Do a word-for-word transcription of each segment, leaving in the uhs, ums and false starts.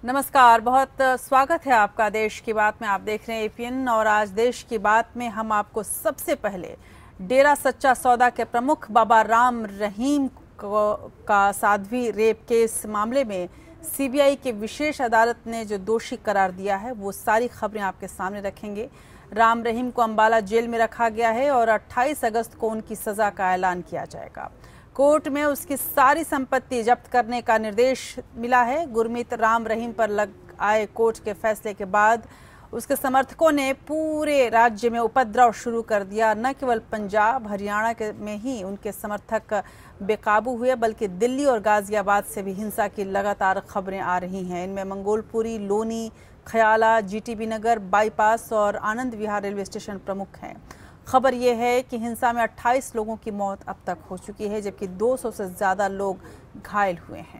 नमस्कार, बहुत स्वागत है आपका देश की बात में। आप देख रहे हैं एपीएन और आज देश की बात में हम आपको सबसे पहले डेरा सच्चा सौदा के प्रमुख बाबा राम रहीम का साध्वी रेप केस मामले में सीबीआई के विशेष अदालत ने जो दोषी करार दिया है वो सारी खबरें आपके सामने रखेंगे। राम रहीम को अंबाला जेल में रखा गया है और अट्ठाईस अगस्त को उनकी सजा का ऐलान किया जाएगा। कोर्ट में उसकी सारी संपत्ति जब्त करने का निर्देश मिला है। गुरमीत राम रहीम पर लग आए कोर्ट के फैसले के बाद उसके समर्थकों ने पूरे राज्य में उपद्रव शुरू कर दिया। न केवल पंजाब हरियाणा के में ही उनके समर्थक बेकाबू हुए, बल्कि दिल्ली और गाजियाबाद से भी हिंसा की लगातार खबरें आ रही हैं। इनमें मंगोलपुरी, लोनी, खयाला, जीटीबी नगर, बाईपास और आनंद विहार रेलवे स्टेशन प्रमुख हैं। खबर यह है कि हिंसा में अट्ठाईस लोगों की मौत अब तक हो चुकी है, जबकि दो सौ से ज़्यादा लोग घायल हुए हैं।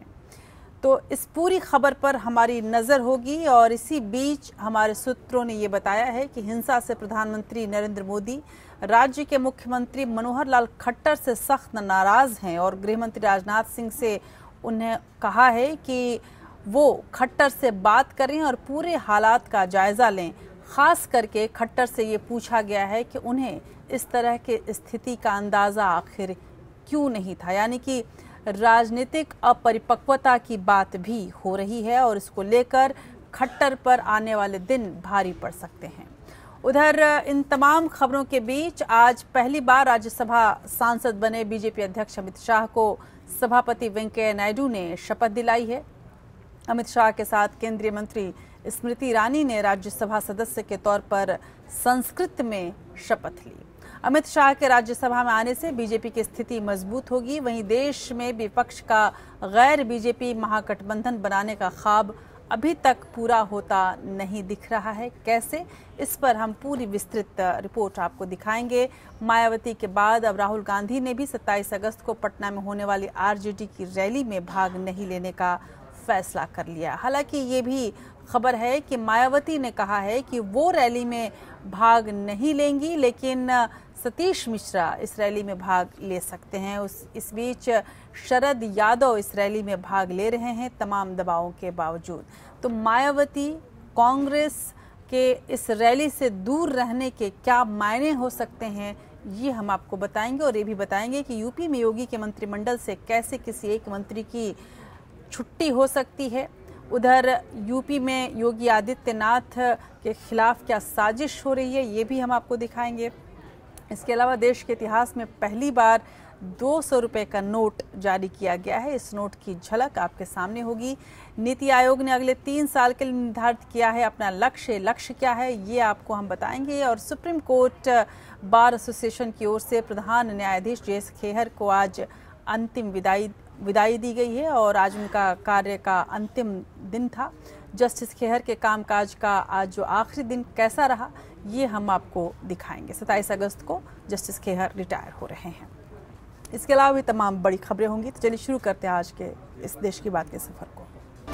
तो इस पूरी खबर पर हमारी नज़र होगी और इसी बीच हमारे सूत्रों ने ये बताया है कि हिंसा से प्रधानमंत्री नरेंद्र मोदी राज्य के मुख्यमंत्री मनोहर लाल खट्टर से सख्त नाराज़ हैं और गृहमंत्री राजनाथ सिंह से उन्हें कहा है कि वो खट्टर से बात करें और पूरे हालात का जायज़ा लें। खास करके खट्टर से ये पूछा गया है कि उन्हें इस तरह के स्थिति का अंदाज़ा आखिर क्यों नहीं था, यानी कि राजनीतिक अपरिपक्वता की बात भी हो रही है और इसको लेकर खट्टर पर आने वाले दिन भारी पड़ सकते हैं। उधर इन तमाम खबरों के बीच आज पहली बार राज्यसभा सांसद बने बीजेपी अध्यक्ष अमित शाह को सभापति वेंकैया नायडू ने शपथ दिलाई है। अमित शाह के साथ केंद्रीय मंत्री स्मृति ईरानी ने राज्यसभा सदस्य के तौर पर संस्कृत में शपथ ली। अमित शाह के राज्यसभा में आने से बीजेपी की स्थिति मजबूत होगी। वहीं देश में विपक्ष का गैर बीजेपी महागठबंधन बनाने का ख्वाब अभी तक पूरा होता नहीं दिख रहा है। कैसे, इस पर हम पूरी विस्तृत रिपोर्ट आपको दिखाएंगे। मायावती के बाद अब राहुल गांधी ने भी सत्ताईस अगस्त को पटना में होने वाली आरजेडी की रैली में भाग नहीं लेने का फैसला कर लिया। हालांकि ये भी खबर है कि मायावती ने कहा है कि वो रैली में भाग नहीं लेंगी, लेकिन सतीश मिश्रा इस रैली में भाग ले सकते हैं। उस इस बीच शरद यादव इस रैली में भाग ले रहे हैं तमाम दबावों के बावजूद। तो मायावती कांग्रेस के इस रैली से दूर रहने के क्या मायने हो सकते हैं, ये हम आपको बताएंगे और ये भी बताएंगे कि यूपी में योगी के मंत्रिमंडल से कैसे किसी एक मंत्री की छुट्टी हो सकती है। उधर यूपी में योगी आदित्यनाथ के खिलाफ क्या साजिश हो रही है, ये भी हम आपको दिखाएंगे। इसके अलावा देश के इतिहास में पहली बार दो सौ रुपये का नोट जारी किया गया है। इस नोट की झलक आपके सामने होगी। नीति आयोग ने अगले तीन साल के लिए निर्धारित किया है अपना लक्ष्य। लक्ष्य क्या है, ये आपको हम बताएंगे। और सुप्रीम कोर्ट बार एसोसिएशन की ओर से प्रधान न्यायाधीश जेएस खेहर को आज अंतिम विदाई विदाई दी गई है और आज उनका कार्य का अंतिम दिन था। जस्टिस खेहर के कामकाज का आज जो आखिरी दिन कैसा रहा, ये हम आपको दिखाएंगे। सत्ताईस अगस्त को जस्टिस खेहर रिटायर हो रहे हैं। इसके अलावा भी तमाम बड़ी खबरें होंगी। तो चलिए शुरू करते हैं आज के इस देश की बात के सफर को।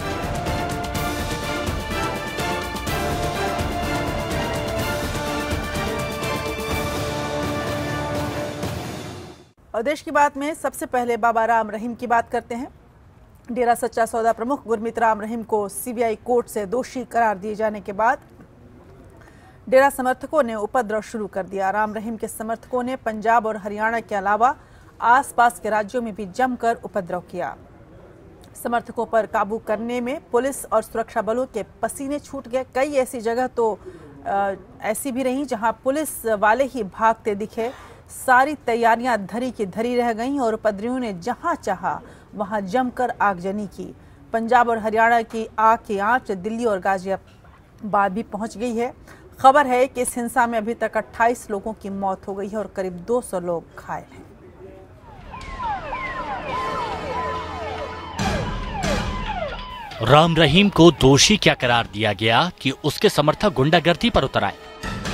और देश की बात में सबसे पहले बाबा राम रहीम की बात करते हैं। डेरा सच्चा सौदा प्रमुख गुरमीत राम रहीम को सीबीआई कोर्ट से दोषी करार दिए जाने के बाद डेरा समर्थकों ने उपद्रव शुरू कर दिया। राम रहीम के समर्थकों ने पंजाब और हरियाणा के अलावा आसपास के राज्यों में भी जमकर उपद्रव किया। समर्थकों पर काबू करने में पुलिस और सुरक्षा बलों के पसीने छूट गए। कई ऐसी जगह तो आ, ऐसी भी रही जहां पुलिस वाले ही भागते दिखे। सारी तैयारियां धरी की धरी रह गईं और उपद्रवियों ने जहां चाहा वहां जमकर आगजनी की। पंजाब और हरियाणा की आग की आंच दिल्ली और गाजियाबाद भी पहुंच गई है। खबर है कि इस हिंसा में अभी तक अट्ठाईस लोगों की मौत हो गई है और करीब दो सौ लोग घायल हैं। राम रहीम को दोषी क्या करार दिया गया कि उसके समर्थक गुंडागर्दी पर उतर आए।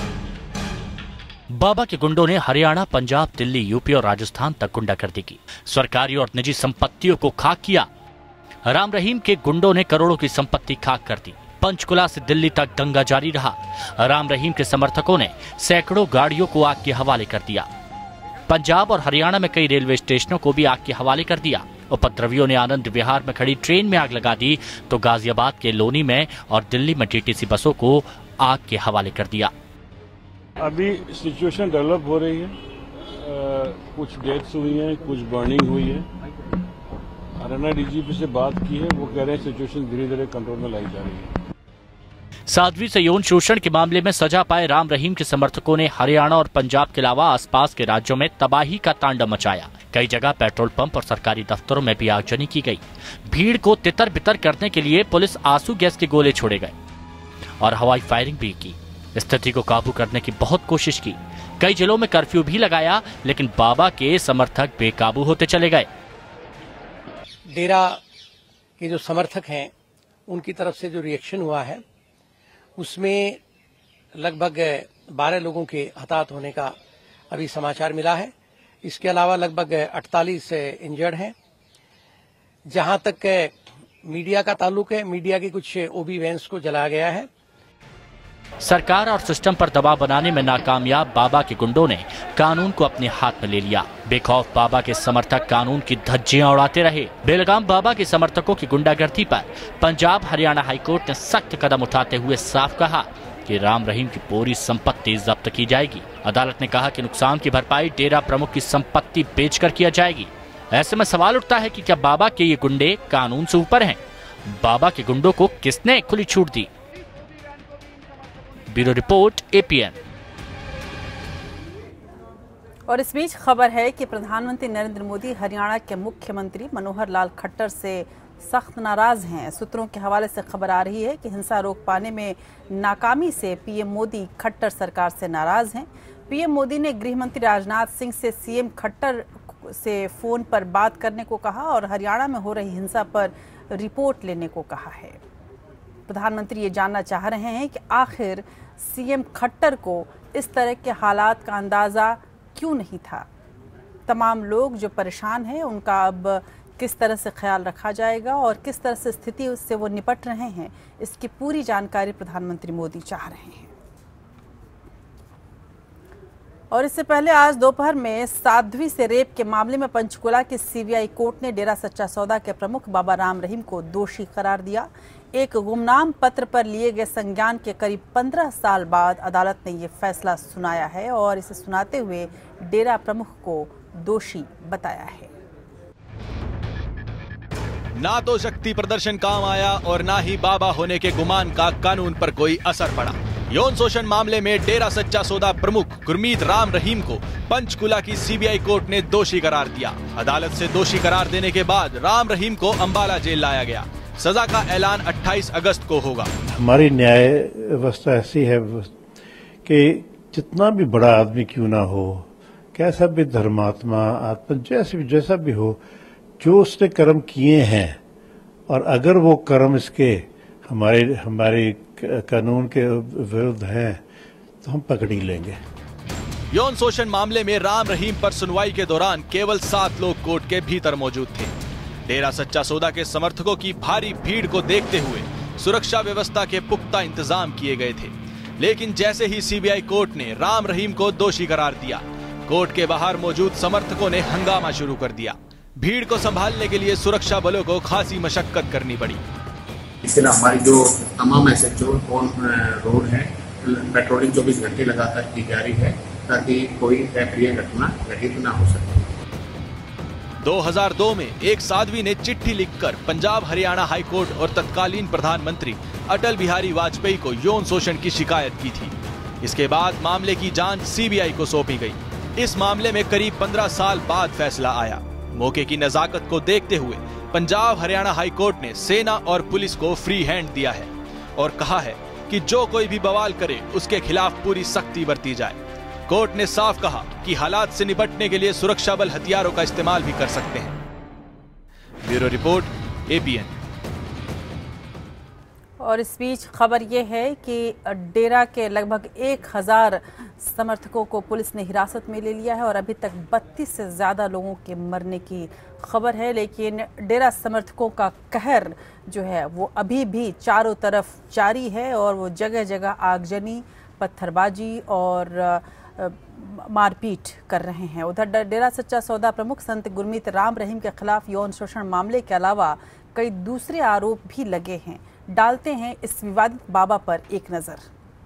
बाबा के गुंडों ने हरियाणा, पंजाब, दिल्ली, यूपी और राजस्थान तक गुंडागर्दी की। सरकारी और निजी संपत्तियों को खाक किया। राम रहीम के गुंडों ने करोड़ों की संपत्ति खाक कर दी। पंचकुला से दिल्ली तक दंगा जारी रहा। राम रहीम के समर्थकों ने सैकड़ों गाड़ियों को आग के हवाले कर दिया। पंजाब और हरियाणा में कई रेलवे स्टेशनों को भी आग के हवाले कर दिया। उपद्रवियों ने आनंद विहार में खड़ी ट्रेन में आग लगा दी तो गाजियाबाद के लोनी में और दिल्ली में टीटीसी बसों को आग के हवाले कर दिया। अभी सिचुएशन डेवलप हो रही है, आ, कुछ डेथ्स हुई हैं, कुछ बर्निंग हुई है। हरियाणा डीजीपी से बात की है, वो कह रहे हैं सिचुएशन धीरे धीरे कंट्रोल में लाई जा रही है। साध्वी से यौन शोषण के मामले में सजा पाए राम रहीम के समर्थकों ने हरियाणा और पंजाब के अलावा आसपास के राज्यों में तबाही का तांडव मचाया। कई जगह पेट्रोल पंप और सरकारी दफ्तरों में भी आगजनी की गई। भीड़ को तितर बितर करने के लिए पुलिस आंसू गैस के गोले छोड़े गए और हवाई फायरिंग भी की। स्थिति को काबू करने की बहुत कोशिश की। कई जिलों में कर्फ्यू भी लगाया, लेकिन बाबा के समर्थक बेकाबू होते चले गए। डेरा के जो समर्थक हैं, उनकी तरफ से जो रिएक्शन हुआ है, उसमें लगभग बारह लोगों के हताहत होने का अभी समाचार मिला है। इसके अलावा लगभग अड़तालीस इंजर्ड हैं। जहां तक मीडिया का ताल्लुक है, मीडिया की कुछ ओबी वैन्स को जलाया गया है। सरकार और सिस्टम पर दबाव बनाने में नाकामयाब बाबा के गुंडों ने कानून को अपने हाथ में ले लिया। बेखौफ बाबा के समर्थक कानून की धज्जियां उड़ाते रहे। बेलगाम बाबा के समर्थकों की गुंडागर्दी पर पंजाब हरियाणा हाईकोर्ट ने सख्त कदम उठाते हुए साफ कहा कि राम रहीम की पूरी संपत्ति जब्त की जाएगी। अदालत ने कहा कि नुकसान की भरपाई डेरा प्रमुख की संपत्ति बेचकर किया जाएगी। ऐसे में सवाल उठता है कि क्या बाबा के ये गुंडे कानून से ऊपर हैं? बाबा के गुंडों को किसने खुली छूट दी? Bureau report APN. और इस बीच खबर है कि प्रधानमंत्री नरेंद्र मोदी हरियाणा के मुख्यमंत्री मनोहर लाल खट्टर से सख्त नाराज हैं। सूत्रों के हवाले से खबर आ रही है कि हिंसा रोक पाने में नाकामी से पीएम मोदी खट्टर सरकार से नाराज हैं। पीएम मोदी ने गृह मंत्री राजनाथ सिंह से सीएम खट्टर से फोन पर बात करने को कहा और हरियाणा में हो रही हिंसा पर रिपोर्ट लेने को कहा है। प्रधानमंत्री ये जानना चाह रहे हैं कि आखिर सीएम खट्टर को इस तरह के हालात का अंदाजा क्यों नहीं था। तमाम लोग जो परेशान हैं उनका अब किस तरह से ख्याल रखा जाएगा और किस तरह से स्थिति से वो निपट रहे हैं, इसकी पूरी जानकारी प्रधानमंत्री मोदी चाह रहे हैं। और इससे पहले आज दोपहर में साध्वी से रेप के मामले में पंचकुला की सीबीआई कोर्ट ने डेरा सच्चा सौदा के प्रमुख बाबा राम रहीम को दोषी करार दिया। एक गुमनाम पत्र पर लिए गए संज्ञान के करीब पंद्रह साल बाद अदालत ने ये फैसला सुनाया है और इसे सुनाते हुए डेरा प्रमुख को दोषी बताया है। ना तो शक्ति प्रदर्शन काम आया और ना ही बाबा होने के गुमान का कानून पर कोई असर पड़ा। यौन शोषण मामले में डेरा सच्चा सौदा प्रमुख गुरमीत राम रहीम को पंचकुला की सीबीआई कोर्ट ने दोषी करार दिया। अदालत से दोषी करार देने के बाद राम रहीम को अंबाला जेल लाया गया। सजा का ऐलान अट्ठाईस अगस्त को होगा। हमारी न्याय व्यवस्था ऐसी है कि जितना भी बड़ा आदमी क्यों ना हो, कैसा भी धर्मात्मा आत्मा जैसे भी जैसा भी हो, जो उसने कर्म किए हैं और अगर वो कर्म इसके हमारे हमारे कानून के विरुद्ध हैं तो हम पकड़ी लेंगे। यौन शोषण मामले में राम रहीम पर सुनवाई के दौरान केवल सात लोग कोर्ट के भीतर मौजूद थे। डेरा सच्चा सौदा के समर्थकों की भारी भीड़ को देखते हुए सुरक्षा व्यवस्था के पुख्ता इंतजाम किए गए थे। लेकिन जैसे ही सीबीआई कोर्ट ने राम रहीम को दोषी करार दिया, कोर्ट के बाहर मौजूद समर्थकों ने हंगामा शुरू कर दिया। भीड़ को संभालने के लिए सुरक्षा बलों को खासी मशक्कत करनी पड़ी। इसके अलावा हमारी जो तमाम एसएचओ ऑन रोड है, पेट्रोलिंग चौबीस घंटे लगातार की जा रही है ताकि कोई अप्रिय घटना घटित न हो सके। दो हज़ार दो में एक साध्वी ने चिट्ठी लिखकर पंजाब हरियाणा हाईकोर्ट और तत्कालीन प्रधानमंत्री अटल बिहारी वाजपेयी को यौन शोषण की शिकायत की थी। इसके बाद मामले की जांच सीबीआई को सौंपी गई। इस मामले में करीब पंद्रह साल बाद फैसला आया। मौके की नजाकत को देखते हुए पंजाब हरियाणा हाईकोर्ट ने सेना और पुलिस को फ्री हैंड दिया है और कहा है कि जो कोई भी बवाल करे उसके खिलाफ पूरी सख्ती बरती जाए। कोर्ट ने साफ कहा कि हालात से निपटने के लिए सुरक्षा बल हथियारों का इस्तेमाल भी कर सकते हैं। Bureau report APN. और इस बीच खबर यह है कि डेरा के लगभग एक हजार समर्थकों को पुलिस ने हिरासत में ले लिया है और अभी तक बत्तीस से ज्यादा लोगों के मरने की खबर है। लेकिन डेरा समर्थकों का कहर जो है वो अभी भी चारों तरफ जारी है और वो जगह जगह आगजनी, पत्थरबाजी और मारपीट कर रहे हैं। उधर डेरा सच्चा सौदा प्रमुख संत गुरमीत राम रहीम के खिलाफ यौन शोषण मामले के अलावा कई दूसरे आरोप भी लगे हैं। डालते हैं इस विवादित बाबा पर एक नजर।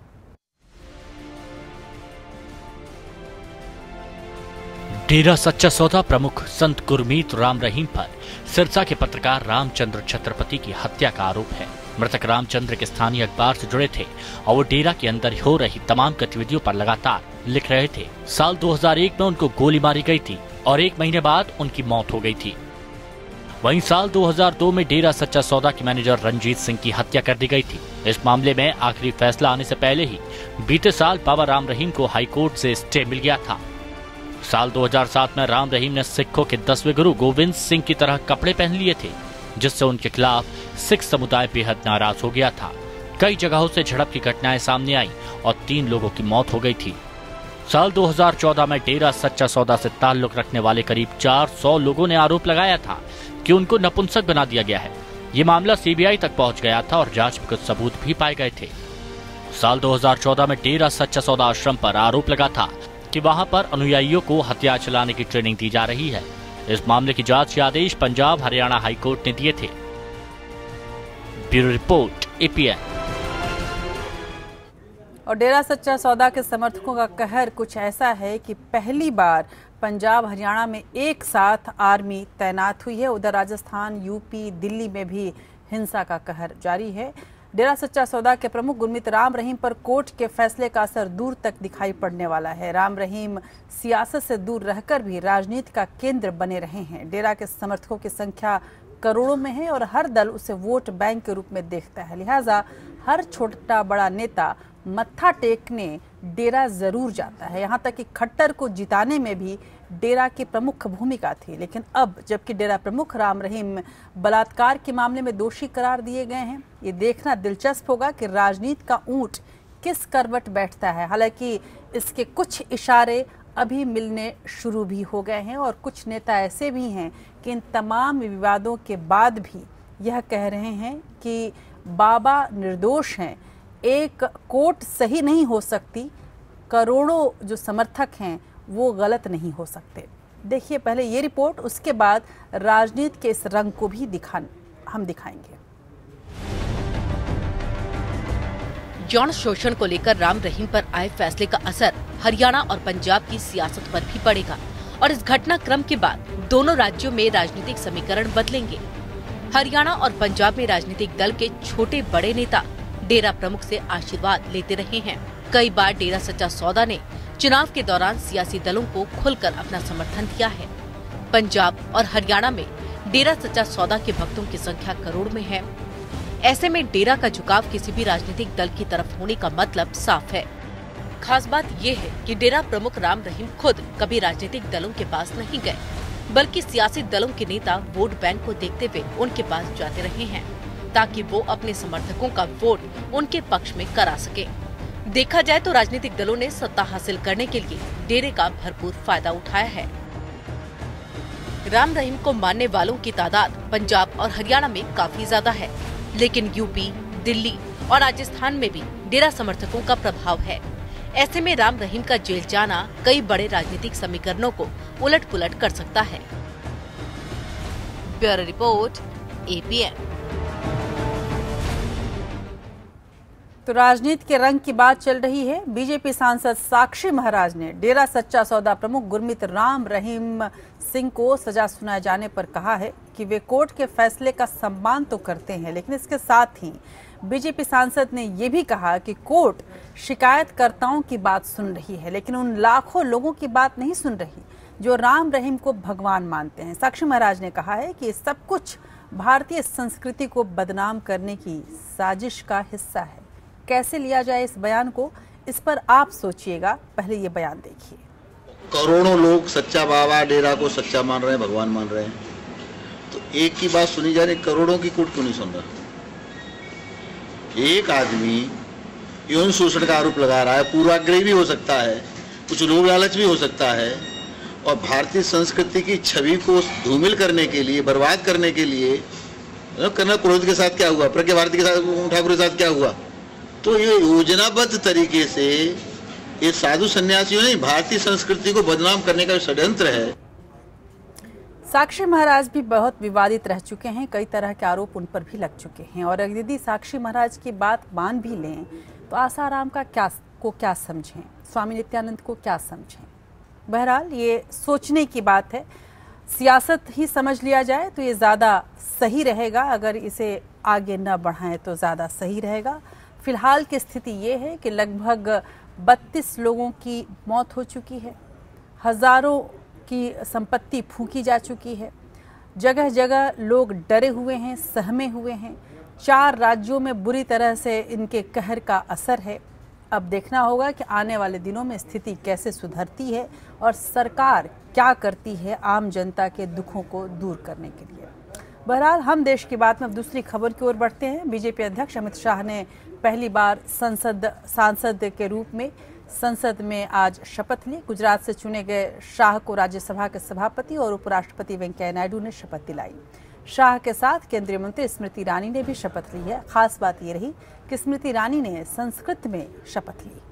डेरा सच्चा सौदा प्रमुख संत गुरमीत राम रहीम पर सिरसा के पत्रकार रामचंद्र छत्रपति की हत्या का आरोप है। मृतक रामचंद्र के स्थानीय अखबार से जुड़े थे और वो डेरा के अंदर हो रही तमाम गतिविधियों पर लगातार लिख रहे थे। साल दो हज़ार एक में उनको गोली मारी गई थी और एक महीने बाद उनकी मौत हो गई थी। वहीं साल दो हज़ार दो में डेरा सच्चा सौदा के मैनेजर रंजीत सिंह की हत्या कर दी गई थी। इस मामले में आखिरी फैसला आने से पहले ही बीते साल बाबा राम रहीम को हाईकोर्ट से स्टे मिल गया था। साल दो हज़ार सात में राम रहीम ने सिखों के दसवें गुरु गोविंद सिंह की तरह कपड़े पहन लिए थे, जिससे उनके खिलाफ सिख समुदाय बेहद नाराज हो गया था। कई जगहों से झड़प की घटनाएं सामने आई और तीन लोगों की मौत हो गई थी। साल दो हज़ार चौदह में डेरा सच्चा सौदा से ताल्लुक रखने वाले करीब चार सौ लोगों ने आरोप लगाया था कि उनको नपुंसक बना दिया गया है। ये मामला सीबीआई तक पहुंच गया था और जांच में कुछ सबूत भी पाए गए थे। साल दो हज़ार चौदह में डेरा सच्चा सौदा आश्रम पर आरोप लगा था कि वहां पर अनुयायियों को हथियार चलाने की ट्रेनिंग दी जा रही है। इस मामले की जांच के आदेश पंजाब हरियाणा हाईकोर्ट ने दिए थे। Bureau report APN. और डेरा सच्चा सौदा के समर्थकों का कहर कुछ ऐसा है कि पहली बार पंजाब हरियाणा में एक साथ आर्मी तैनात हुई है। उधर राजस्थान, यूपी, दिल्ली में भी हिंसा का कहर जारी है। डेरा सच्चा सौदा के प्रमुख गुरमीत राम रहीम पर कोर्ट के फैसले का असर दूर तक दिखाई पड़ने वाला है। राम रहीम सियासत से दूर रहकर भी राजनीति का केंद्र बने रहे हैं। डेरा के समर्थकों की संख्या करोड़ों में है और हर दल उसे वोट बैंक के रूप में देखता है। लिहाजा हर छोटा बड़ा नेता मत्था टेकने डेरा जरूर जाता है। यहाँ तक कि खट्टर को जिताने में भी डेरा की प्रमुख भूमिका थी। लेकिन अब जबकि डेरा प्रमुख राम रहीम बलात्कार के मामले में दोषी करार दिए गए हैं, ये देखना दिलचस्प होगा कि राजनीति का ऊंट किस करवट बैठता है। हालांकि इसके कुछ इशारे अभी मिलने शुरू भी हो गए हैं और कुछ नेता ऐसे भी हैं कि इन तमाम विवादों के बाद भी यह कह रहे हैं कि बाबा निर्दोष हैं, एक कोर्ट सही नहीं हो सकती, करोड़ों जो समर्थक हैं वो गलत नहीं हो सकते। देखिए पहले ये रिपोर्ट, उसके बाद राजनीति के इस रंग को भी दिखा हम दिखाएंगे। यौन शोषण को लेकर राम रहीम पर आए फैसले का असर हरियाणा और पंजाब की सियासत पर भी पड़ेगा और इस घटनाक्रम के बाद दोनों राज्यों में राजनीतिक समीकरण बदलेंगे। हरियाणा और पंजाब में राजनीतिक दल के छोटे बड़े नेता डेरा प्रमुख से आशीर्वाद लेते रहे हैं। कई बार डेरा सच्चा सौदा ने चुनाव के दौरान सियासी दलों को खुलकर अपना समर्थन दिया है। पंजाब और हरियाणा में डेरा सच्चा सौदा के भक्तों की संख्या करोड़ में है। ऐसे में डेरा का झुकाव किसी भी राजनीतिक दल की तरफ होने का मतलब साफ है। खास बात ये है कि डेरा प्रमुख राम रहीम खुद कभी राजनीतिक दलों के पास नहीं गए, बल्कि सियासी दलों के नेता वोट बैंक को देखते हुए उनके पास जाते रहे हैं ताकि वो अपने समर्थकों का वोट उनके पक्ष में करा सके। देखा जाए तो राजनीतिक दलों ने सत्ता हासिल करने के लिए डेरे का भरपूर फायदा उठाया है। राम रहीम को मानने वालों की तादाद पंजाब और हरियाणा में काफी ज्यादा है, लेकिन यूपी, दिल्ली और राजस्थान में भी डेरा समर्थकों का प्रभाव है। ऐसे में राम रहीम का जेल जाना कई बड़े राजनीतिक समीकरणों को उलट पुलट कर सकता है। Bureau report APN. तो राजनीति के रंग की बात चल रही है। बीजेपी सांसद साक्षी महाराज ने डेरा सच्चा सौदा प्रमुख गुरमीत राम रहीम सिंह को सजा सुनाए जाने पर कहा है कि वे कोर्ट के फैसले का सम्मान तो करते हैं, लेकिन इसके साथ ही बीजेपी सांसद ने यह भी कहा कि कोर्ट शिकायतकर्ताओं की बात सुन रही है, लेकिन उन लाखों लोगों की बात नहीं सुन रही जो राम रहीम को भगवान मानते हैं। साक्षी महाराज ने कहा है कि सब कुछ भारतीय संस्कृति को बदनाम करने की साजिश का हिस्सा है। कैसे लिया जाए इस बयान को, इस पर आप सोचिएगा। पहले ये बयान देखिए। करोड़ों लोग सच्चा बाबा डेरा को सच्चा मान रहे हैं, भगवान मान रहे हैं, तो एक की बात सुनी जा रही, करोड़ों की कोर्ट क्यों नहीं सुन रहा? एक आदमी यौन शोषण का आरोप लगा रहा है, पूर्वाग्रही भी हो सकता है, कुछ लोभ लालच भी हो सकता है, और भारतीय संस्कृति की छवि को धूमिल करने के लिए, बर्बाद करने के लिए, कर्नल क्रोध के साथ क्या हुआ, प्रज्ञा भारती के साथ, ठाकुर के साथ क्या हुआ, तो ये योजनाबद्ध तरीके से ये साधु सन्यासियों ने भारतीय संस्कृति को बदनाम करने का षड्यंत्र है। साक्षी महाराज भी बहुत विवादित रह चुके हैं, कई तरह के आरोप उन पर भी लग चुके हैं और यदि साक्षी महाराज की बात मान भी लें तो आसाराम का क्या को क्या समझें, स्वामी नित्यानंद को क्या समझें। बहरहाल ये सोचने की बात है। सियासत ही समझ लिया जाए तो ये ज़्यादा सही रहेगा, अगर इसे आगे न बढ़ाएं तो ज़्यादा सही रहेगा। फिलहाल की स्थिति ये है कि लगभग बत्तीस लोगों की मौत हो चुकी है, हज़ारों की संपत्ति फूंकी जा चुकी है, जगह जगह लोग डरे हुए हैं, सहमे हुए हैं। चार राज्यों में बुरी तरह से इनके कहर का असर है। अब देखना होगा कि आने वाले दिनों में स्थिति कैसे सुधरती है और सरकार क्या करती है आम जनता के दुखों को दूर करने के लिए। बहरहाल हम देश की बात में अब दूसरी खबर की ओर बढ़ते हैं। बीजेपी अध्यक्ष अमित शाह ने पहली बार संसद सांसद के रूप में संसद में आज शपथ ली। गुजरात से चुने गए शाह को राज्यसभा के सभापति और उपराष्ट्रपति वेंकैया नायडू ने शपथ दिलाई। शाह के साथ केंद्रीय मंत्री स्मृति ईरानी ने भी शपथ ली है। खास बात ये रही कि स्मृति ईरानी ने संस्कृत में शपथ ली।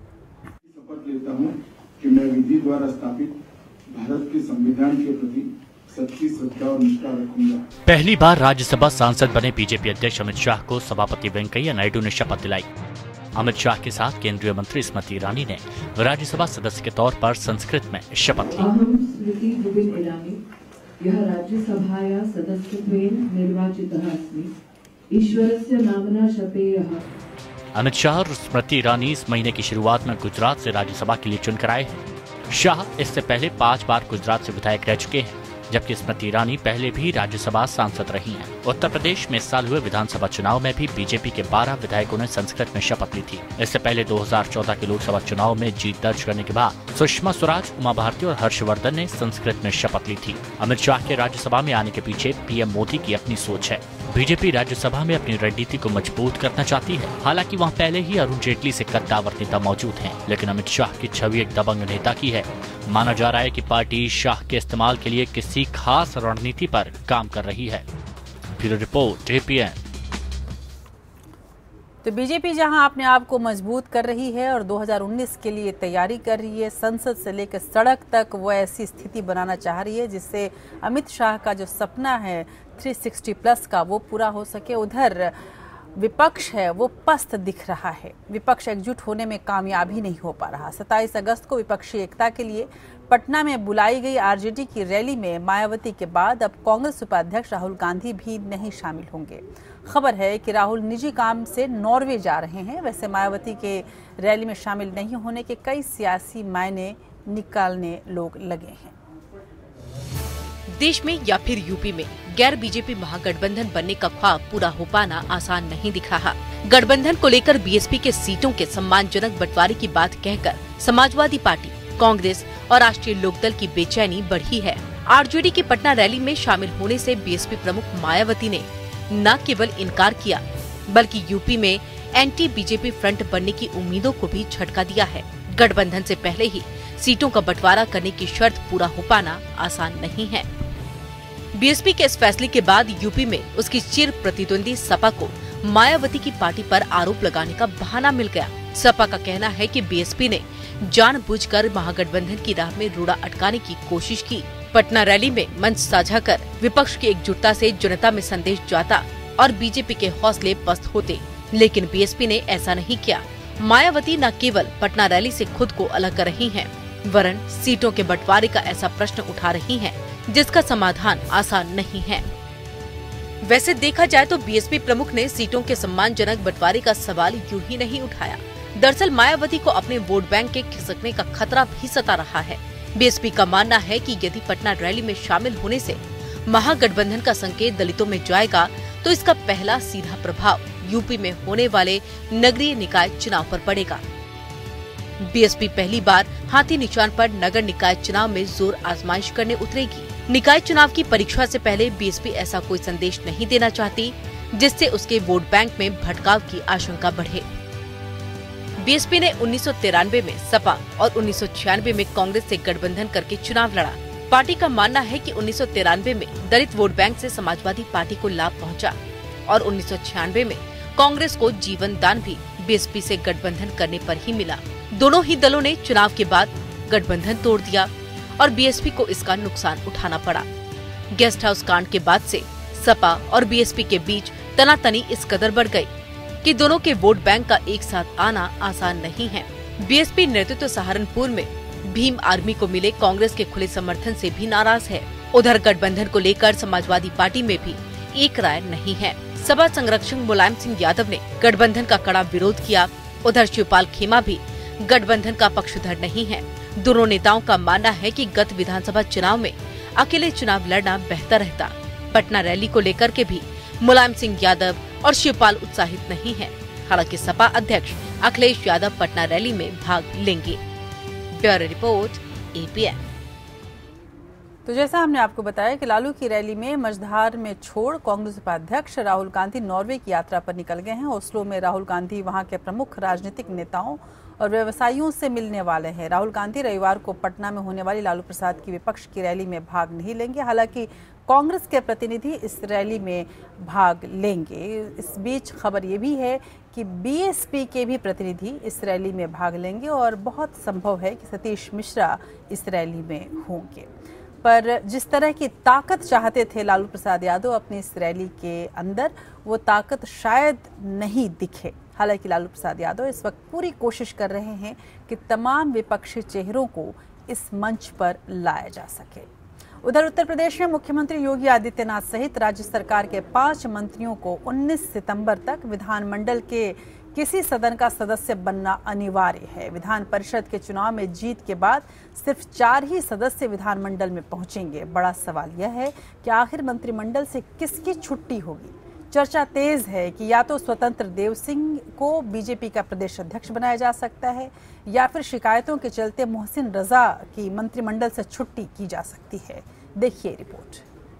शपथ लेता हूं कि मैं विधि द्वारा स्थापित भारत के संविधान के प्रति सच्ची श्रद्धा और निष्ठा रखूंगा। पहली बार राज्यसभा सांसद बने बीजेपी अध्यक्ष अमित शाह को सभापति वेंकैया नायडू ने शपथ दिलाई। अमित शाह के साथ केंद्रीय मंत्री स्मृति ईरानी ने राज्यसभा सदस्य के तौर पर संस्कृत में शपथ ली। अहम स्मृति ईरानी यह राज्यसभाया सदस्यत्वेन निर्वाचितः अस्मि। ईश्वरस्य नाम्ना शपेयः। अमित शाह और स्मृति ईरानी इस महीने की शुरुआत में गुजरात से राज्यसभा के लिए चुनकर आए हैं। शाह इससे पहले पांच बार गुजरात से विधायक रह चुके हैं, जबकि स्मृति ईरानी पहले भी राज्यसभा सांसद रही हैं। उत्तर प्रदेश में इस साल हुए विधानसभा चुनाव में भी बीजेपी के बारह विधायकों ने संस्कृत में शपथ ली थी। इससे पहले दो हज़ार चौदह के लोकसभा चुनाव में जीत दर्ज करने के बाद सुषमा स्वराज, उमा भारती और हर्षवर्धन ने संस्कृत में शपथ ली थी। अमित शाह के राज्यसभा में आने के पीछे पीएम मोदी की अपनी सोच है। बीजेपी राज्यसभा में अपनी रणनीति को मजबूत करना चाहती है। हालांकि वहां पहले ही अरुण जेटली से कद्दावर नेता मौजूद हैं, लेकिन अमित शाह की छवि एक दबंग नेता की है। माना जा रहा है कि पार्टी शाह के इस्तेमाल के लिए किसी खास रणनीति पर काम कर रही है। Bureau report APN. तो बीजेपी जहां अपने आप को मजबूत कर रही है और दो हज़ार उन्नीस के लिए तैयारी कर रही है, संसद से लेकर सड़क तक वो ऐसी स्थिति बनाना चाह रही है जिससे अमित शाह का जो सपना है तीन सौ साठ प्लस का वो पूरा हो सके। उधर विपक्ष है वो पस्त दिख रहा है। विपक्ष एकजुट होने में कामयाब ही नहीं हो पा रहा। सत्ताईस अगस्त को विपक्षी एकता के लिए पटना में बुलाई गई आरजेडी की रैली में मायावती के बाद अब कांग्रेस उपाध्यक्ष राहुल गांधी भी नहीं शामिल होंगे। खबर है कि राहुल निजी काम से नॉर्वे जा रहे हैं। वैसे मायावती के रैली में शामिल नहीं होने के कई सियासी मायने निकालने लोग लगे हैं। देश में या फिर यूपी में गैर बीजेपी महागठबंधन बनने का ख्वाब पूरा हो पाना आसान नहीं दिख रहा। गठबंधन को लेकर बीएसपी के सीटों के सम्मानजनक बंटवारे की बात कहकर समाजवादी पार्टी, कांग्रेस और राष्ट्रीय लोकदल की बेचैनी बढ़ी है। आरजेडी की पटना रैली में शामिल होने से बीएसपी प्रमुख मायावती ने न केवल इनकार किया, बल्कि यूपी में एंटी बीजेपी फ्रंट बनने की उम्मीदों को भी झटका दिया है। गठबंधन से पहले ही सीटों का बंटवारा करने की शर्त पूरा हो पाना आसान नहीं है। बीएसपी के इस फैसले के बाद यूपी में उसकी चिर प्रतिद्वंदी सपा को मायावती की पार्टी पर आरोप लगाने का बहाना मिल गया। सपा का कहना है कि बीएसपी ने जानबूझकर महागठबंधन की राह में रोड़ा अटकाने की कोशिश की। पटना रैली में मंच साझा कर विपक्ष की एकजुटता से जनता में संदेश जाता और बीजेपी के हौसले पस्त होते, लेकिन बीएसपी ने ऐसा नहीं किया। मायावती न केवल पटना रैली से खुद को अलग कर रही हैं, वरन सीटों के बंटवारे का ऐसा प्रश्न उठा रही हैं, जिसका समाधान आसान नहीं है। वैसे देखा जाए तो बीएसपी प्रमुख ने सीटों के सम्मानजनक बंटवारे का सवाल यूं ही नहीं उठाया। दरअसल मायावती को अपने वोट बैंक के खिसकने का खतरा भी सता रहा है। बीएसपी का मानना है कि यदि पटना रैली में शामिल होने से महागठबंधन का संकेत दलितों में जाएगा, तो इसका पहला सीधा प्रभाव यूपी में होने वाले नगरीय निकाय चुनाव पर पड़ेगा। बीएसपी पहली बार हाथी निशान पर नगर निकाय चुनाव में जोर आजमाइश करने उतरेगी। निकाय चुनाव की परीक्षा से पहले बीएसपी ऐसा कोई संदेश नहीं देना चाहती जिससे उसके वोट बैंक में भटकाव की आशंका बढ़े। बीएसपी ने उन्नीस सौ तिरानवे में सपा और उन्नीस सौ छियानवे में कांग्रेस से गठबंधन करके चुनाव लड़ा। पार्टी का मानना है कि उन्नीस सौ तिरानवे में दलित वोट बैंक से समाजवादी पार्टी को लाभ पहुंचा और उन्नीस सौ छियानवे में कांग्रेस को जीवन दान भी बीएसपी से गठबंधन करने पर ही मिला। दोनों ही दलों ने चुनाव के बाद गठबंधन तोड़ दिया और बीएसपी को इसका नुकसान उठाना पड़ा। गेस्ट हाउस कांड के बाद से सपा और बीएसपी के बीच तनातनी इस कदर बढ़ गई कि दोनों के वोट बैंक का एक साथ आना आसान नहीं है। बीएसपी नेतृत्व सहारनपुर में भीम आर्मी को मिले कांग्रेस के खुले समर्थन से भी नाराज है। उधर गठबंधन को लेकर समाजवादी पार्टी में भी एक राय नहीं है। सपा संरक्षक मुलायम सिंह यादव ने गठबंधन का कड़ा विरोध किया। उधर शिवपाल खेमा भी गठबंधन का पक्षधर नहीं है। दोनों नेताओं का मानना है कि गत विधानसभा चुनाव में अकेले चुनाव लड़ना बेहतर रहता। पटना रैली को लेकर के भी मुलायम सिंह यादव और शिवपाल उत्साहित नहीं है। हालांकि सपा अध्यक्ष अखिलेश यादव पटना रैली में भाग लेंगे। Bureau report APN. तो जैसा हमने आपको बताया कि लालू की रैली में मझधार में छोड़ कांग्रेस उपाध्यक्ष राहुल गांधी नॉर्वे की यात्रा पर निकल गए हैं। ओस्लो में राहुल गांधी वहां के प्रमुख राजनीतिक नेताओं और व्यवसायियों से मिलने वाले हैं। राहुल गांधी रविवार को पटना में होने वाली लालू प्रसाद की विपक्ष की रैली में भाग नहीं लेंगे। हालांकि कांग्रेस के प्रतिनिधि इस रैली में भाग लेंगे। इस बीच खबर ये भी है कि बीएसपी के भी प्रतिनिधि इस रैली में भाग लेंगे और बहुत संभव है कि सतीश मिश्रा इस रैली में होंगे। पर जिस तरह की ताकत चाहते थे लालू प्रसाद यादव अपनी इस रैली के अंदर, वो ताकत शायद नहीं दिखे। हालांकि लालू प्रसाद यादव इस वक्त पूरी कोशिश कर रहे हैं कि तमाम विपक्षी चेहरों को इस मंच पर लाया जा सके। उधर उत्तर प्रदेश में मुख्यमंत्री योगी आदित्यनाथ सहित राज्य सरकार के पांच मंत्रियों को उन्नीस सितंबर तक विधानमंडल के किसी सदन का सदस्य बनना अनिवार्य है। विधान परिषद के चुनाव में जीत के बाद सिर्फ चार ही सदस्य विधानमंडल में पहुंचेंगे। बड़ा सवाल यह है कि आखिर मंत्रिमंडल से किसकी छुट्टी होगी। चर्चा तेज है कि या तो स्वतंत्र देव सिंह को बीजेपी का प्रदेश अध्यक्ष बनाया जा सकता है या फिर शिकायतों के चलते मोहसिन रजा की मंत्रिमंडल से छुट्टी की जा सकती है। देखिए रिपोर्ट।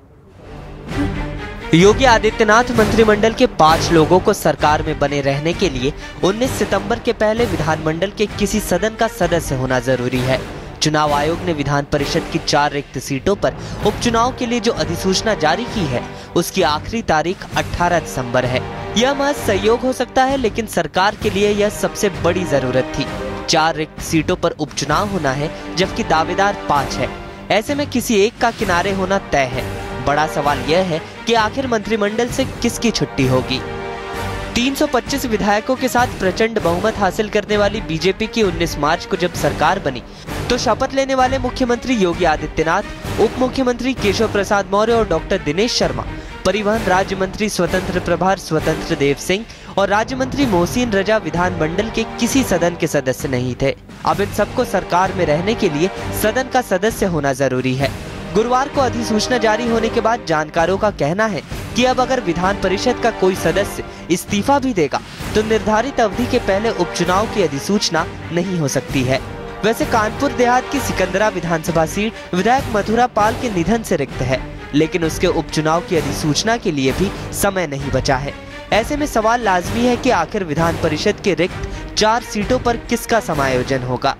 योगी आदित्यनाथ मंत्रिमंडल के पांच लोगों को सरकार में बने रहने के लिए उन्नीस सितंबर के पहले विधानमंडल के किसी सदन का सदस्य होना जरूरी है। चुनाव आयोग ने विधान परिषद की चार रिक्त सीटों पर उपचुनाव के लिए जो अधिसूचना जारी की है, उसकी आखिरी तारीख अठारह दिसंबर है। यह महज सहयोग हो सकता है, लेकिन सरकार के लिए यह सबसे बड़ी जरूरत थी। चार रिक्त सीटों पर उपचुनाव होना है, जबकि दावेदार पाँच है। ऐसे में किसी एक का किनारे होना तय है। बड़ा सवाल यह है कि आखिर मंत्रिमंडल से किसकी छुट्टी होगी। तीन सौ पच्चीस विधायकों के साथ प्रचंड बहुमत हासिल करने वाली बीजेपी की उन्नीस मार्च को जब सरकार बनी, तो शपथ लेने वाले मुख्यमंत्री योगी आदित्यनाथ, उप मुख्यमंत्री केशव प्रसाद मौर्य और डॉक्टर दिनेश शर्मा, परिवहन राज्य मंत्री स्वतंत्र प्रभार स्वतंत्र देव सिंह और राज्य मंत्री मोहसिन रजा विधानमंडल के किसी सदन के सदस्य नहीं थे। अब इन सबको सरकार में रहने के लिए सदन का सदस्य होना जरूरी है। गुरुवार को अधिसूचना जारी होने के बाद जानकारों का कहना है कि अब अगर विधान परिषद का कोई सदस्य इस्तीफा भी देगा तो निर्धारित अवधि के पहले उपचुनाव की अधिसूचना नहीं हो सकती है। वैसे कानपुर देहात की सिकंदरा विधानसभा सीट विधायक मथुरा पाल के निधन से रिक्त है, लेकिन उसके उपचुनाव की अधिसूचना के लिए भी समय नहीं बचा है। ऐसे में सवाल लाजमी है कि आखिर विधान परिषद के रिक्त चार सीटों पर किसका समायोजन होगा।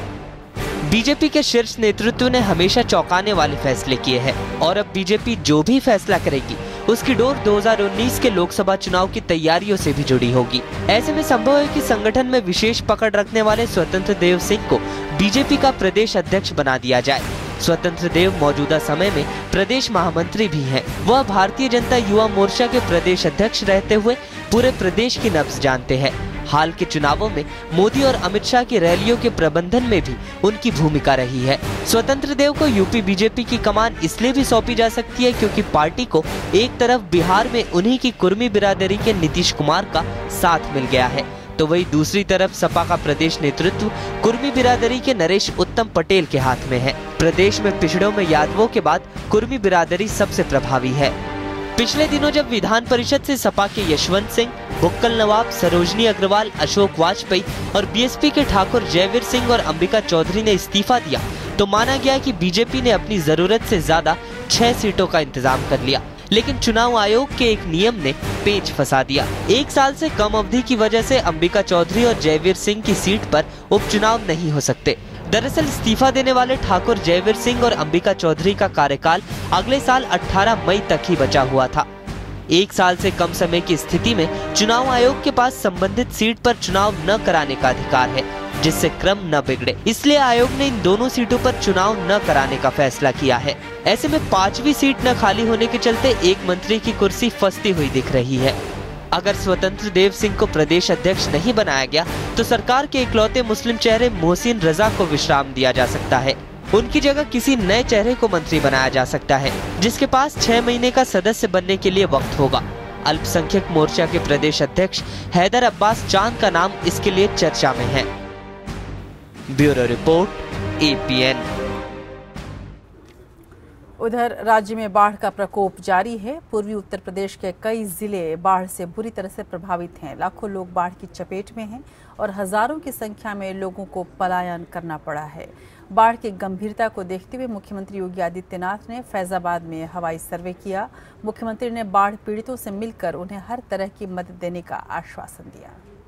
बीजेपी के शीर्ष नेतृत्व ने हमेशा चौंकाने वाले फैसले किए हैं और अब बीजेपी जो भी फैसला करेगी उसकी डोर दो हज़ार उन्नीस के लोकसभा चुनाव की तैयारियों से भी जुड़ी होगी। ऐसे में संभव है कि संगठन में विशेष पकड़ रखने वाले स्वतंत्र देव सिंह को बीजेपी का प्रदेश अध्यक्ष बना दिया जाए। स्वतंत्र देव मौजूदा समय में प्रदेश महामंत्री भी हैं। वह भारतीय जनता युवा मोर्चा के प्रदेश अध्यक्ष रहते हुए पूरे प्रदेश की नब्ज जानते हैं। हाल के चुनावों में मोदी और अमित शाह की रैलियों के प्रबंधन में भी उनकी भूमिका रही है। स्वतंत्र देव को यूपी बीजेपी की कमान इसलिए भी सौंपी जा सकती है क्योंकि पार्टी को एक तरफ बिहार में उन्हीं की कुर्मी बिरादरी के नीतीश कुमार का साथ मिल गया है, तो वही दूसरी तरफ सपा का प्रदेश नेतृत्व कुर्मी बिरादरी के नरेश उत्तम पटेल के हाथ में है। प्रदेश में पिछड़ों में यादवों के बाद कुर्मी बिरादरी सबसे प्रभावी है। पिछले दिनों जब विधान परिषद से सपा के यशवंत सिंह, बुक्कल नवाब, सरोजनी अग्रवाल, अशोक वाजपेयी और बीएसपी के ठाकुर जयवीर सिंह और अंबिका चौधरी ने इस्तीफा दिया, तो माना गया कि बीजेपी ने अपनी जरूरत से ज्यादा छह सीटों का इंतजाम कर लिया। लेकिन चुनाव आयोग के एक नियम ने पेच फंसा दिया। एक साल से कम अवधि की वजह से अंबिका चौधरी और जयवीर सिंह की सीट पर उपचुनाव नहीं हो सकते। दरअसल इस्तीफा देने वाले ठाकुर जयवीर सिंह और अंबिका चौधरी का कार्यकाल अगले साल अठारह मई तक ही बचा हुआ था। एक साल से कम समय की स्थिति में चुनाव आयोग के पास संबंधित सीट पर चुनाव न कराने का अधिकार है। जिससे क्रम न बिगड़े। इसलिए आयोग ने इन दोनों सीटों पर चुनाव न कराने का फैसला किया है। ऐसे में पांचवी सीट न खाली होने के चलते एक मंत्री की कुर्सी फंसती हुई दिख रही है। अगर स्वतंत्र देव सिंह को प्रदेश अध्यक्ष नहीं बनाया गया तो सरकार के इकलौते मुस्लिम चेहरे मोहसिन रजा को विश्राम दिया जा सकता है। उनकी जगह किसी नए चेहरे को मंत्री बनाया जा सकता है, जिसके पास छह महीने का सदस्य बनने के लिए वक्त होगा। अल्पसंख्यक मोर्चा के प्रदेश अध्यक्ष हैदर अब्बास चांद का नाम इसके लिए चर्चा में है। Bureau report, A P N. उधर राज्य में बाढ़ का प्रकोप जारी है। पूर्वी उत्तर प्रदेश के कई जिले बाढ़ से बुरी तरह से प्रभावित हैं। लाखों लोग बाढ़ की चपेट में हैं और हजारों की संख्या में लोगों को पलायन करना पड़ा है। बाढ़ की गंभीरता को देखते हुए मुख्यमंत्री योगी आदित्यनाथ ने फैजाबाद में हवाई सर्वे किया। मुख्यमंत्री ने बाढ़ पीड़ितों से मिलकर उन्हें हर तरह की मदद देने का आश्वासन दिया।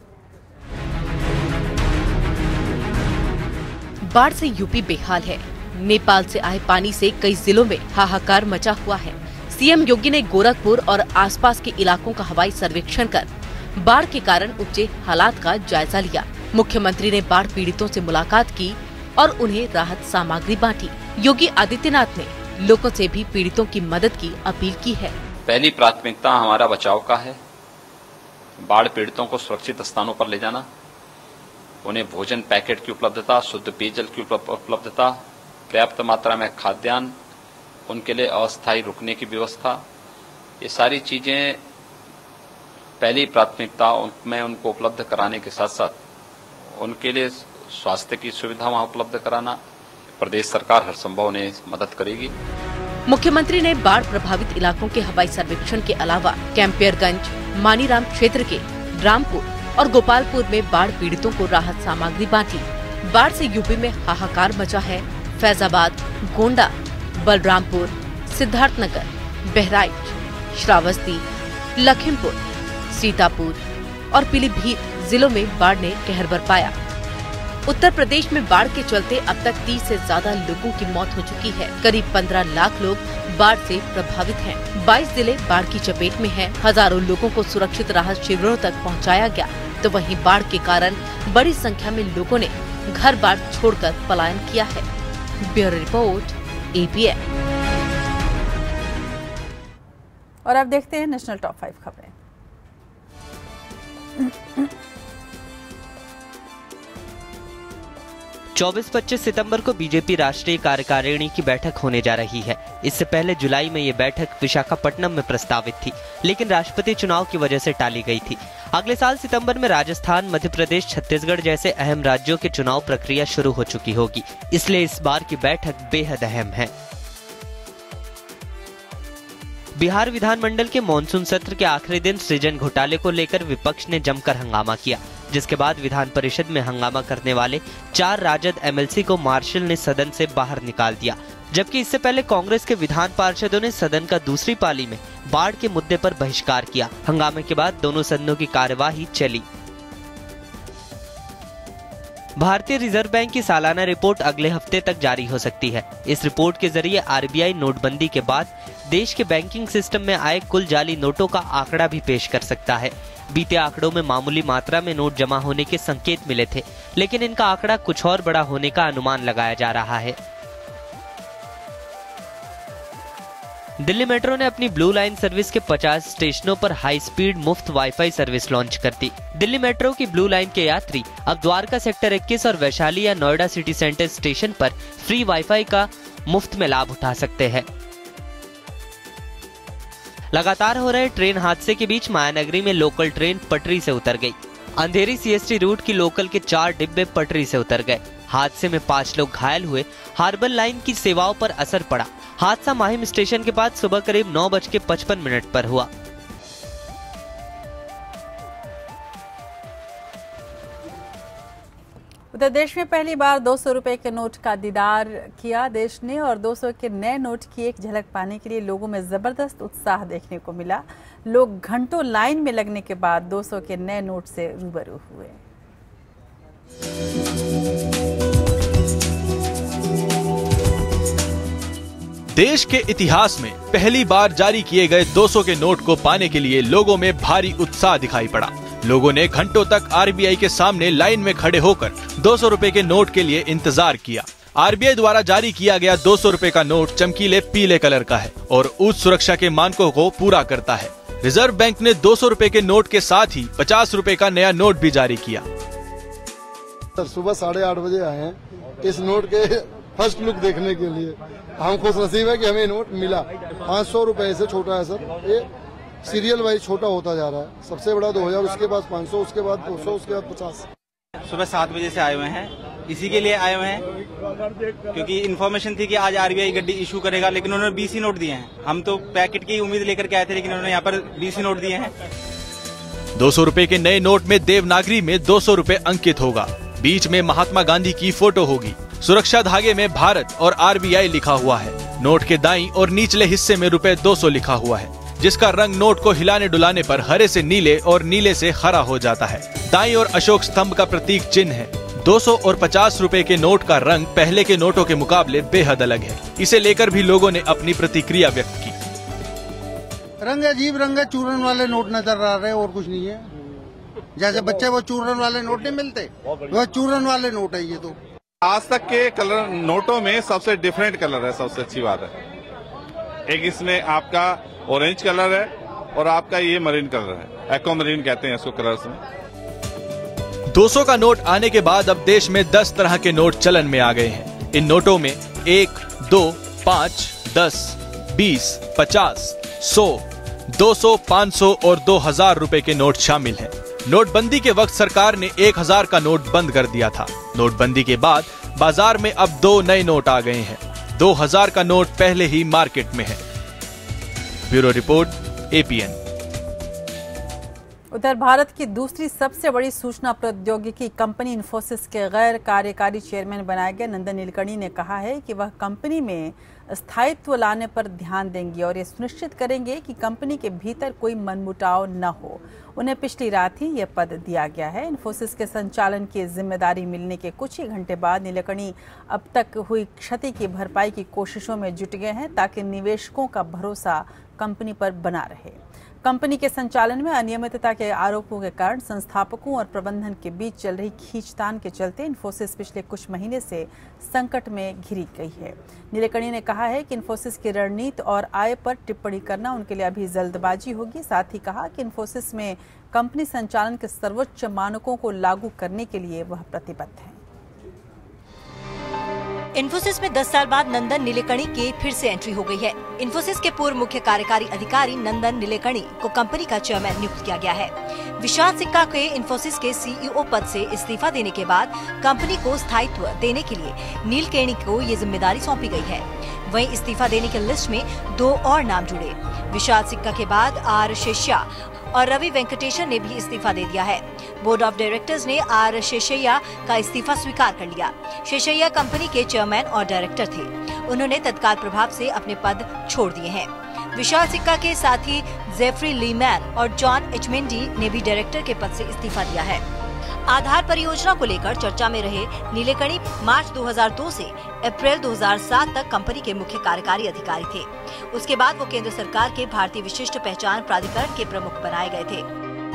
बाढ़ से यूपी बेहाल है। नेपाल से आए पानी से कई जिलों में हाहाकार मचा हुआ है। सीएम योगी ने गोरखपुर और आसपास के इलाकों का हवाई सर्वेक्षण कर बाढ़ के कारण उपजे हालात का जायजा लिया। मुख्यमंत्री ने बाढ़ पीड़ितों से मुलाकात की और उन्हें राहत सामग्री बांटी। योगी आदित्यनाथ ने लोगों से भी पीड़ितों की मदद की अपील की है। पहली प्राथमिकता हमारा बचाव का है। बाढ़ पीड़ितों को सुरक्षित स्थानों पर ले जाना, उन्हें भोजन पैकेट की उपलब्धता, शुद्ध पेयजल की उपलब्धता, पर्याप्त मात्रा में खाद्यान्न, उनके लिए अस्थायी रुकने की व्यवस्था, ये सारी चीजें पहली प्राथमिकता में उनको उपलब्ध कराने के साथ साथ उनके लिए स्वास्थ्य की सुविधा वहां उपलब्ध कराना। प्रदेश सरकार हर संभव उन्हें मदद करेगी। मुख्यमंत्री ने बाढ़ प्रभावित इलाकों के हवाई सर्वेक्षण के अलावा कैंपियरगंज, मानीराम क्षेत्र के रामपुर और गोपालपुर में बाढ़ पीड़ितों को राहत सामग्री बांटी। बाढ़ से यूपी में हाहाकार मचा है। फैजाबाद, गोंडा, बलरामपुर, सिद्धार्थनगर, बहराइच, श्रावस्ती, लखीमपुर, सीतापुर और पीलीभीत जिलों में बाढ़ ने कहर बरपाया। उत्तर प्रदेश में बाढ़ के चलते अब तक तीस से ज्यादा लोगों की मौत हो चुकी है। करीब पंद्रह लाख लोग बाढ़ से प्रभावित हैं। बाईस जिले बाढ़ की चपेट में हैं। हजारों लोगों को सुरक्षित राहत शिविरों तक पहुंचाया गया, तो वहीं बाढ़ के कारण बड़ी संख्या में लोगों ने घर बार छोड़कर पलायन किया है। Bureau report, A P N. और अब देखते हैं नेशनल टॉप फाइव खबरें। चौबीस पच्चीस सितंबर को बीजेपी राष्ट्रीय कार्यकारिणी की बैठक होने जा रही है। इससे पहले जुलाई में ये बैठक विशाखापट्टनम में प्रस्तावित थी, लेकिन राष्ट्रपति चुनाव की वजह से टाली गई थी। अगले साल सितंबर में राजस्थान, मध्य प्रदेश, छत्तीसगढ़ जैसे अहम राज्यों के चुनाव प्रक्रिया शुरू हो चुकी होगी, इसलिए इस बार की बैठक बेहद अहम है। बिहार विधानमंडल के मॉनसून सत्र के आखिरी दिन सृजन घोटाले को लेकर विपक्ष ने जमकर हंगामा किया, जिसके बाद विधान परिषद में हंगामा करने वाले चार राजद एम एल सी को मार्शल ने सदन से बाहर निकाल दिया। जबकि इससे पहले कांग्रेस के विधान पार्षदों ने सदन का दूसरी पाली में बाढ़ के मुद्दे पर बहिष्कार किया। हंगामे के बाद दोनों सदनों की कार्यवाही चली। भारतीय रिजर्व बैंक की सालाना रिपोर्ट अगले हफ्ते तक जारी हो सकती है। इस रिपोर्ट के जरिए आर बी आई नोटबंदी के बाद देश के बैंकिंग सिस्टम में आए कुल जाली नोटों का आंकड़ा भी पेश कर सकता है। बीते आंकड़ों में मामूली मात्रा में नोट जमा होने के संकेत मिले थे, लेकिन इनका आंकड़ा कुछ और बड़ा होने का अनुमान लगाया जा रहा है। दिल्ली मेट्रो ने अपनी ब्लू लाइन सर्विस के पचास स्टेशनों पर हाई स्पीड मुफ्त वाईफाई सर्विस लॉन्च कर दी। दिल्ली मेट्रो की ब्लू लाइन के यात्री अब द्वारका सेक्टर इक्कीस और वैशाली या नोएडा सिटी सेंटर स्टेशन पर फ्री वाईफाई का मुफ्त में लाभ उठा सकते हैं। लगातार हो रहे ट्रेन हादसे के बीच मायानगरी में लोकल ट्रेन पटरी से उतर गई। Andheri C S T route की लोकल के चार डिब्बे पटरी से उतर गए। हादसे में पांच लोग घायल हुए। हार्बर लाइन की सेवाओं पर असर पड़ा। हादसा माहिम स्टेशन के पास सुबह करीब नौ बज के पचपन मिनट पर हुआ। उत्तर देश में पहली बार दो सौ रुपए के नोट का दीदार किया देश ने, और दो सौ के नए नोट की एक झलक पाने के लिए लोगों में जबरदस्त उत्साह देखने को मिला। लोग घंटों लाइन में लगने के बाद दो सौ के नए नोट से रूबरू हुए। देश के इतिहास में पहली बार जारी किए गए दो सौ के नोट को पाने के लिए लोगों में भारी उत्साह दिखाई पड़ा। लोगों ने घंटों तक आरबीआई के सामने लाइन में खड़े होकर दो सौ रुपए के नोट के लिए इंतजार किया। आरबीआई द्वारा जारी किया गया दो सौ रुपए का नोट चमकीले पीले कलर का है और उच्च सुरक्षा के मानकों को पूरा करता है। रिजर्व बैंक ने दो सौ रुपए के नोट के साथ ही पचास रुपए का नया नोट भी जारी किया। सर सुबह साढ़े आठ बजे आए हैं इस नोट के फर्स्ट लुक देखने के लिए। हम खुश नसीब है कि हमें नोट मिला। पाँच सौ रुपए से छोटा है सर, ये सीरियल वाइज छोटा होता जा रहा है। सबसे बड़ा दो हजार, उसके बाद पाँच सौ, उसके बाद दो सौ, उसके बाद पचास। सुबह सात बजे से आए हुए हैं, इसी के लिए आए हुए हैं क्योंकि इन्फॉर्मेशन थी कि आज आरबीआई गड्डी इशू करेगा, लेकिन उन्होंने बीसी नोट दिए हैं। हम तो पैकेट की उम्मीद लेकर के आए थे, लेकिन उन्होंने यहाँ पर बीसी नोट दिए हैं। दो सौ रुपए के नए नोट में देवनागरी में दो सौ रुपए अंकित होगा। बीच में महात्मा गांधी की फोटो होगी। सुरक्षा धागे में भारत और आरबीआई लिखा हुआ है। नोट के दाईं और निचले हिस्से में रुपए दो सौ लिखा हुआ है, जिसका रंग नोट को हिलाने डुलाने पर हरे से नीले और नीले से हरा हो जाता है। दाईं और अशोक स्तंभ का प्रतीक चिन्ह है। दो सौ और पचास रुपए के नोट का रंग पहले के नोटों के मुकाबले बेहद अलग है। इसे लेकर भी लोगों ने अपनी प्रतिक्रिया व्यक्त की। रंग अजीब रंग है, चूरन वाले नोट नजर आ रहे हैं और कुछ नहीं है। जैसे बच्चे वो चूरन वाले नोट नहीं मिलते, वह चूरन वाले नोट है ये। तो आज तक के कलर नोटों में सबसे डिफरेंट कलर है, सबसे अच्छी बात है। एक इसमें आपका ऑरेंज कलर है और आपका ये मरीन कलर है, एक्वा मरीन कहते हैं इसको कलर्स में। दो सौ का नोट आने के बाद अब देश में दस तरह के नोट चलन में आ गए हैं। इन नोटों में एक, दो, पाँच, दस, बीस, पचास, सौ, दो सौ, पाँच सौ और दो हजार रुपए के नोट शामिल हैं। नोटबंदी के वक्त सरकार ने एक हजार का नोट बंद कर दिया था। नोटबंदी के बाद बाजार में अब दो नए नोट आ गए हैं। दो हजार का नोट पहले ही मार्केट में है। Bureau report, APN. उधर भारत की दूसरी सबसे बड़ी सूचना प्रौद्योगिकी कंपनी इन्फोसिस के गैर कार्यकारी चेयरमैन बनाए गए नंदन नीलकणी ने कहा है कि वह कंपनी में स्थायित्व लाने पर ध्यान देंगे और ये सुनिश्चित करेंगे कि कंपनी के भीतर कोई मनमुटाव न हो। उन्हें पिछली रात ही यह पद दिया गया है। इन्फोसिस के संचालन की जिम्मेदारी मिलने के कुछ ही घंटे बाद नीलकणी अब तक हुई क्षति की भरपाई की कोशिशों में जुट गए हैं ताकि निवेशकों का भरोसा कंपनी पर बना रहे। कंपनी के संचालन में अनियमितता के आरोपों के कारण संस्थापकों और प्रबंधन के बीच चल रही खींचतान के चलते इन्फोसिस पिछले कुछ महीने से संकट में घिरी गई है। नीलकणी ने कहा है कि इन्फोसिस की रणनीति और आय पर टिप्पणी करना उनके लिए अभी जल्दबाजी होगी। साथ ही कहा कि इन्फोसिस में कंपनी संचालन के सर्वोच्च मानकों को लागू करने के लिए वह प्रतिबद्ध है। इन्फोसिस में दस साल बाद नंदन नीलेकणी की फिर से एंट्री हो गई है। इन्फोसिस के पूर्व मुख्य कार्यकारी अधिकारी नंदन नीलेकणी को कंपनी का चेयरमैन नियुक्त किया गया है। विशाल सिक्का के इन्फोसिस के सीईओ पद से इस्तीफा देने के बाद कंपनी को स्थायित्व देने के लिए नीलकणी को ये जिम्मेदारी सौंपी गई है। वहीं इस्तीफा देने की लिस्ट में दो और नाम जुड़े। विशाल सिक्का के बाद आर शेषैया और रवि वेंकटेशन ने भी इस्तीफा दे दिया है। बोर्ड ऑफ डायरेक्टर्स ने आर शेषैया का इस्तीफा स्वीकार कर लिया। शेषैया कंपनी के चेयरमैन और डायरेक्टर थे। उन्होंने तत्काल प्रभाव से अपने पद छोड़ दिए हैं। विशाल सिक्का के साथ ही जेफरी लीमैन और जॉन एचमेंडी ने भी डायरेक्टर के पद से इस्तीफा दिया है। आधार परियोजना को लेकर चर्चा में रहे नीलेकणी मार्च दो हज़ार दो से अप्रैल दो हज़ार सात तक कंपनी के मुख्य कार्यकारी अधिकारी थे। उसके बाद वो केंद्र सरकार के भारतीय विशिष्ट पहचान प्राधिकरण के प्रमुख बनाए गए थे।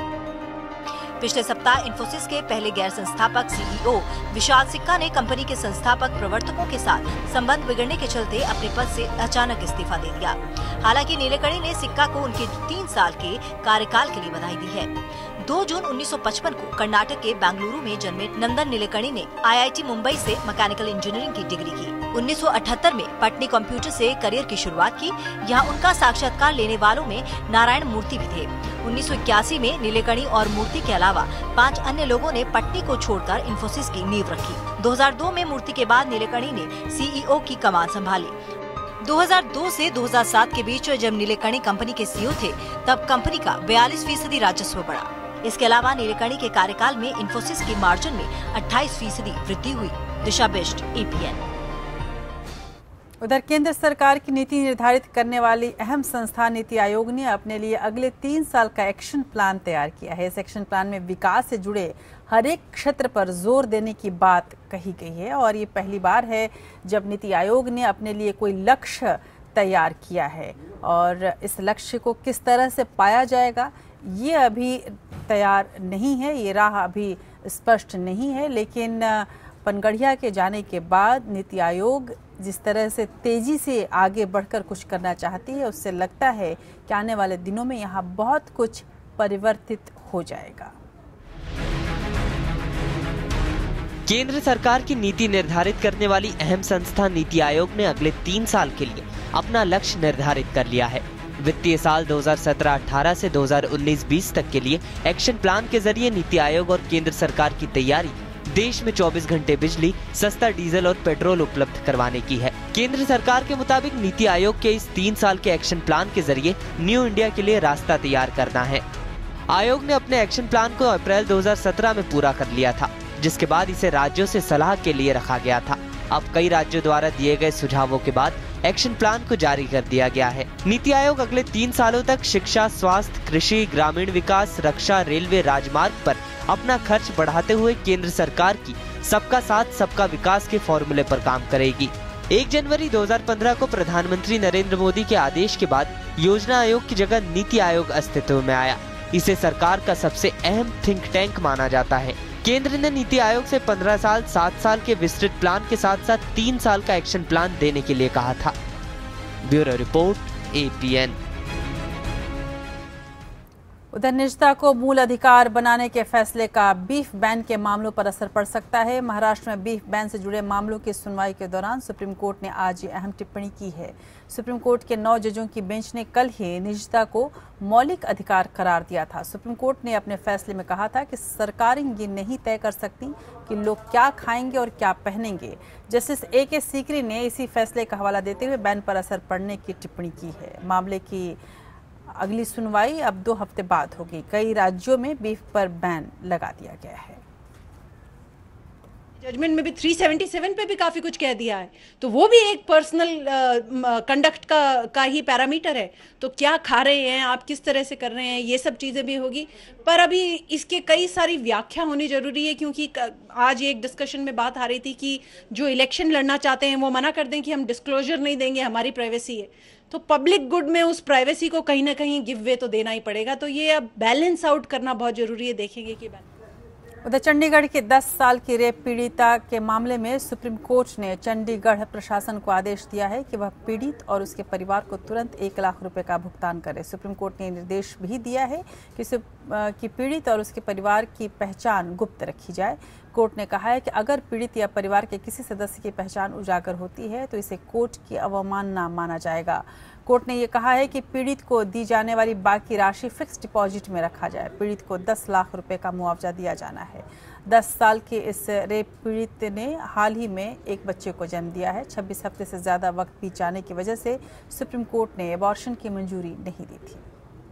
पिछले सप्ताह इन्फोसिस के पहले गैर संस्थापक सीईओ विशाल सिक्का ने कंपनी के संस्थापक प्रवर्तकों के साथ संबंध बिगड़ने के चलते अपने पद से अचानक इस्तीफा दे दिया। हालांकि नीलेकणी ने सिक्का को उनके तीन साल के कार्यकाल के लिए बधाई दी है। दो जून उन्नीस सौ पचपन को कर्नाटक के बेंगलुरु में जन्मे नंदन नीलेकणी ने आईआईटी मुंबई से मैकेनिकल इंजीनियरिंग की डिग्री की। उन्नीस सौ अठहत्तर में पटनी कंप्यूटर से करियर की शुरुआत की। यहाँ उनका साक्षात्कार लेने वालों में नारायण मूर्ति भी थे। उन्नीस सौ इक्यासी में नीलेकणी और मूर्ति के अलावा पांच अन्य लोगों ने पटनी को छोड़कर इन्फोसिस की नींव रखी। दो हज़ार दो में मूर्ति के बाद नीलेकणी ने सीईओ की कमान संभाली। दो हज़ार दो से दो हज़ार सात के बीच जब नीलेकणी कंपनी के सीईओ थे, तब कंपनी का बयालीस फीसदी राजस्व बढ़ा। इसके अलावा नीलेकणी के कार्यकाल में इन्फोसिस की मार्जिन में अट्ठाईस फीसदी वृद्धि हुई। दिशा बेस्ट, एपीएन। उधर केंद्र सरकार की नीति निर्धारित करने वाली अहम संस्था नीति आयोग ने अपने लिए अगले तीन साल का एक्शन प्लान तैयार किया है। इस एक्शन प्लान में विकास से जुड़े हर एक क्षेत्र पर जोर देने की बात कही गई है और ये पहली बार है जब नीति आयोग ने अपने लिए कोई लक्ष्य तैयार किया है। और इस लक्ष्य को किस तरह से पाया जाएगा, ये अभी तैयार नहीं है, ये राह अभी स्पष्ट नहीं है। लेकिन पनगढ़िया के जाने के बाद नीति आयोग जिस तरह से तेजी से आगे बढ़कर कुछ करना चाहती है, उससे लगता है कि आने वाले दिनों में यहाँ बहुत कुछ परिवर्तित हो जाएगा। केंद्र सरकार की नीति निर्धारित करने वाली अहम संस्था नीति आयोग ने अगले तीन साल के लिए अपना लक्ष्य निर्धारित कर लिया है। वित्तीय साल दो हज़ार सत्रह अठारह से दो हज़ार उन्नीस बीस तक के लिए एक्शन प्लान के जरिए नीति आयोग और केंद्र सरकार की तैयारी देश में चौबीस घंटे बिजली, सस्ता डीजल और पेट्रोल उपलब्ध करवाने की है। केंद्र सरकार के मुताबिक नीति आयोग के इस तीन साल के एक्शन प्लान के जरिए न्यू इंडिया के लिए रास्ता तैयार करना है। आयोग ने अपने एक्शन प्लान को अप्रैल दो हज़ार सत्रह में पूरा कर लिया था, जिसके बाद इसे राज्यों से सलाह के लिए रखा गया था। अब कई राज्यों द्वारा दिए गए सुझावों के बाद एक्शन प्लान को जारी कर दिया गया है। नीति आयोग अगले तीन सालों तक शिक्षा, स्वास्थ्य, कृषि, ग्रामीण विकास, रक्षा, रेलवे, राजमार्ग पर अपना खर्च बढ़ाते हुए केंद्र सरकार की सबका साथ सबका विकास के फॉर्मूले पर काम करेगी। एक जनवरी दो हज़ार पंद्रह को प्रधानमंत्री नरेंद्र मोदी के आदेश के बाद योजना आयोग की जगह नीति आयोग अस्तित्व में आया। इसे सरकार का सबसे अहम थिंक टैंक माना जाता है। केंद्र ने नीति आयोग से पंद्रह साल, सात साल के विस्तृत प्लान के साथ साथ तीन साल का एक्शन प्लान देने के लिए कहा था। Bureau report, A P N. उधर निजता को मूल अधिकार बनाने के फैसले का बीफ बैन के मामलों पर असर पड़ सकता है। महाराष्ट्र में बीफ बैन से जुड़े मामलों की सुनवाई के दौरान सुप्रीम कोर्ट ने आज ये अहम टिप्पणी की है। सुप्रीम कोर्ट के नौ जजों की बेंच ने कल ही निजता को मौलिक अधिकार करार दिया था। सुप्रीम कोर्ट ने अपने फैसले में कहा था कि सरकारें ये नहीं तय कर सकती कि लोग क्या खाएंगे और क्या पहनेंगे। जस्टिस ए के सीकरी ने इसी फैसले का हवाला देते हुए बैन पर असर पड़ने की टिप्पणी की है। मामले की अगली सुनवाई अब दो हफ्ते बाद होगी। कई राज्यों में बीफ पर बैन लगा दिया गया है। जजमेंट में भी तीन सौ सतहत्तर पे भी काफी कुछ कह दिया है, तो वो भी एक पर्सनल कंडक्ट का का ही पैरामीटर है। तो क्या खा रहे हैं आप, किस तरह से कर रहे हैं, ये सब चीजें भी होगी। पर अभी इसके कई सारी व्याख्या होनी जरूरी है, क्योंकि आज एक डिस्कशन में बात आ रही थी कि जो इलेक्शन लड़ना चाहते हैं वो मना कर दें कि हम डिस्क्लोजर नहीं देंगे, हमारी प्राइवेसी है। तो पब्लिक गुड में उस प्राइवेसी को कहीं ना कहीं गिव वे तो देना ही पड़ेगा। तो ये अब बैलेंस आउट करना बहुत जरूरी है। देखेंगे कि उधर चंडीगढ़ की दस साल की रेप पीड़िता के मामले में सुप्रीम कोर्ट ने चंडीगढ़ प्रशासन को आदेश दिया है कि वह पीड़ित और उसके परिवार को तुरंत एक लाख रुपए का भुगतान करे। सुप्रीम कोर्ट ने निर्देश भी दिया है कि, कि पीड़ित और उसके परिवार की पहचान गुप्त रखी जाए। कोर्ट ने कहा है कि अगर पीड़ित या परिवार के किसी सदस्य की पहचान उजागर होती है तो इसे कोर्ट की अवमानना माना जाएगा। कोर्ट ने यह कहा है कि पीड़ित को दी जाने वाली बाकी राशि फिक्स डिपॉजिट में रखा जाए। पीड़ित को दस लाख रुपए का मुआवजा दिया जाना है। दस साल के इस रेप पीड़ित ने हाल ही में एक बच्चे को जन्म दिया है। छब्बीस हफ्ते से ज्यादा वक्त बीत जाने की वजह से सुप्रीम कोर्ट ने एबॉर्शन की मंजूरी नहीं दी थी।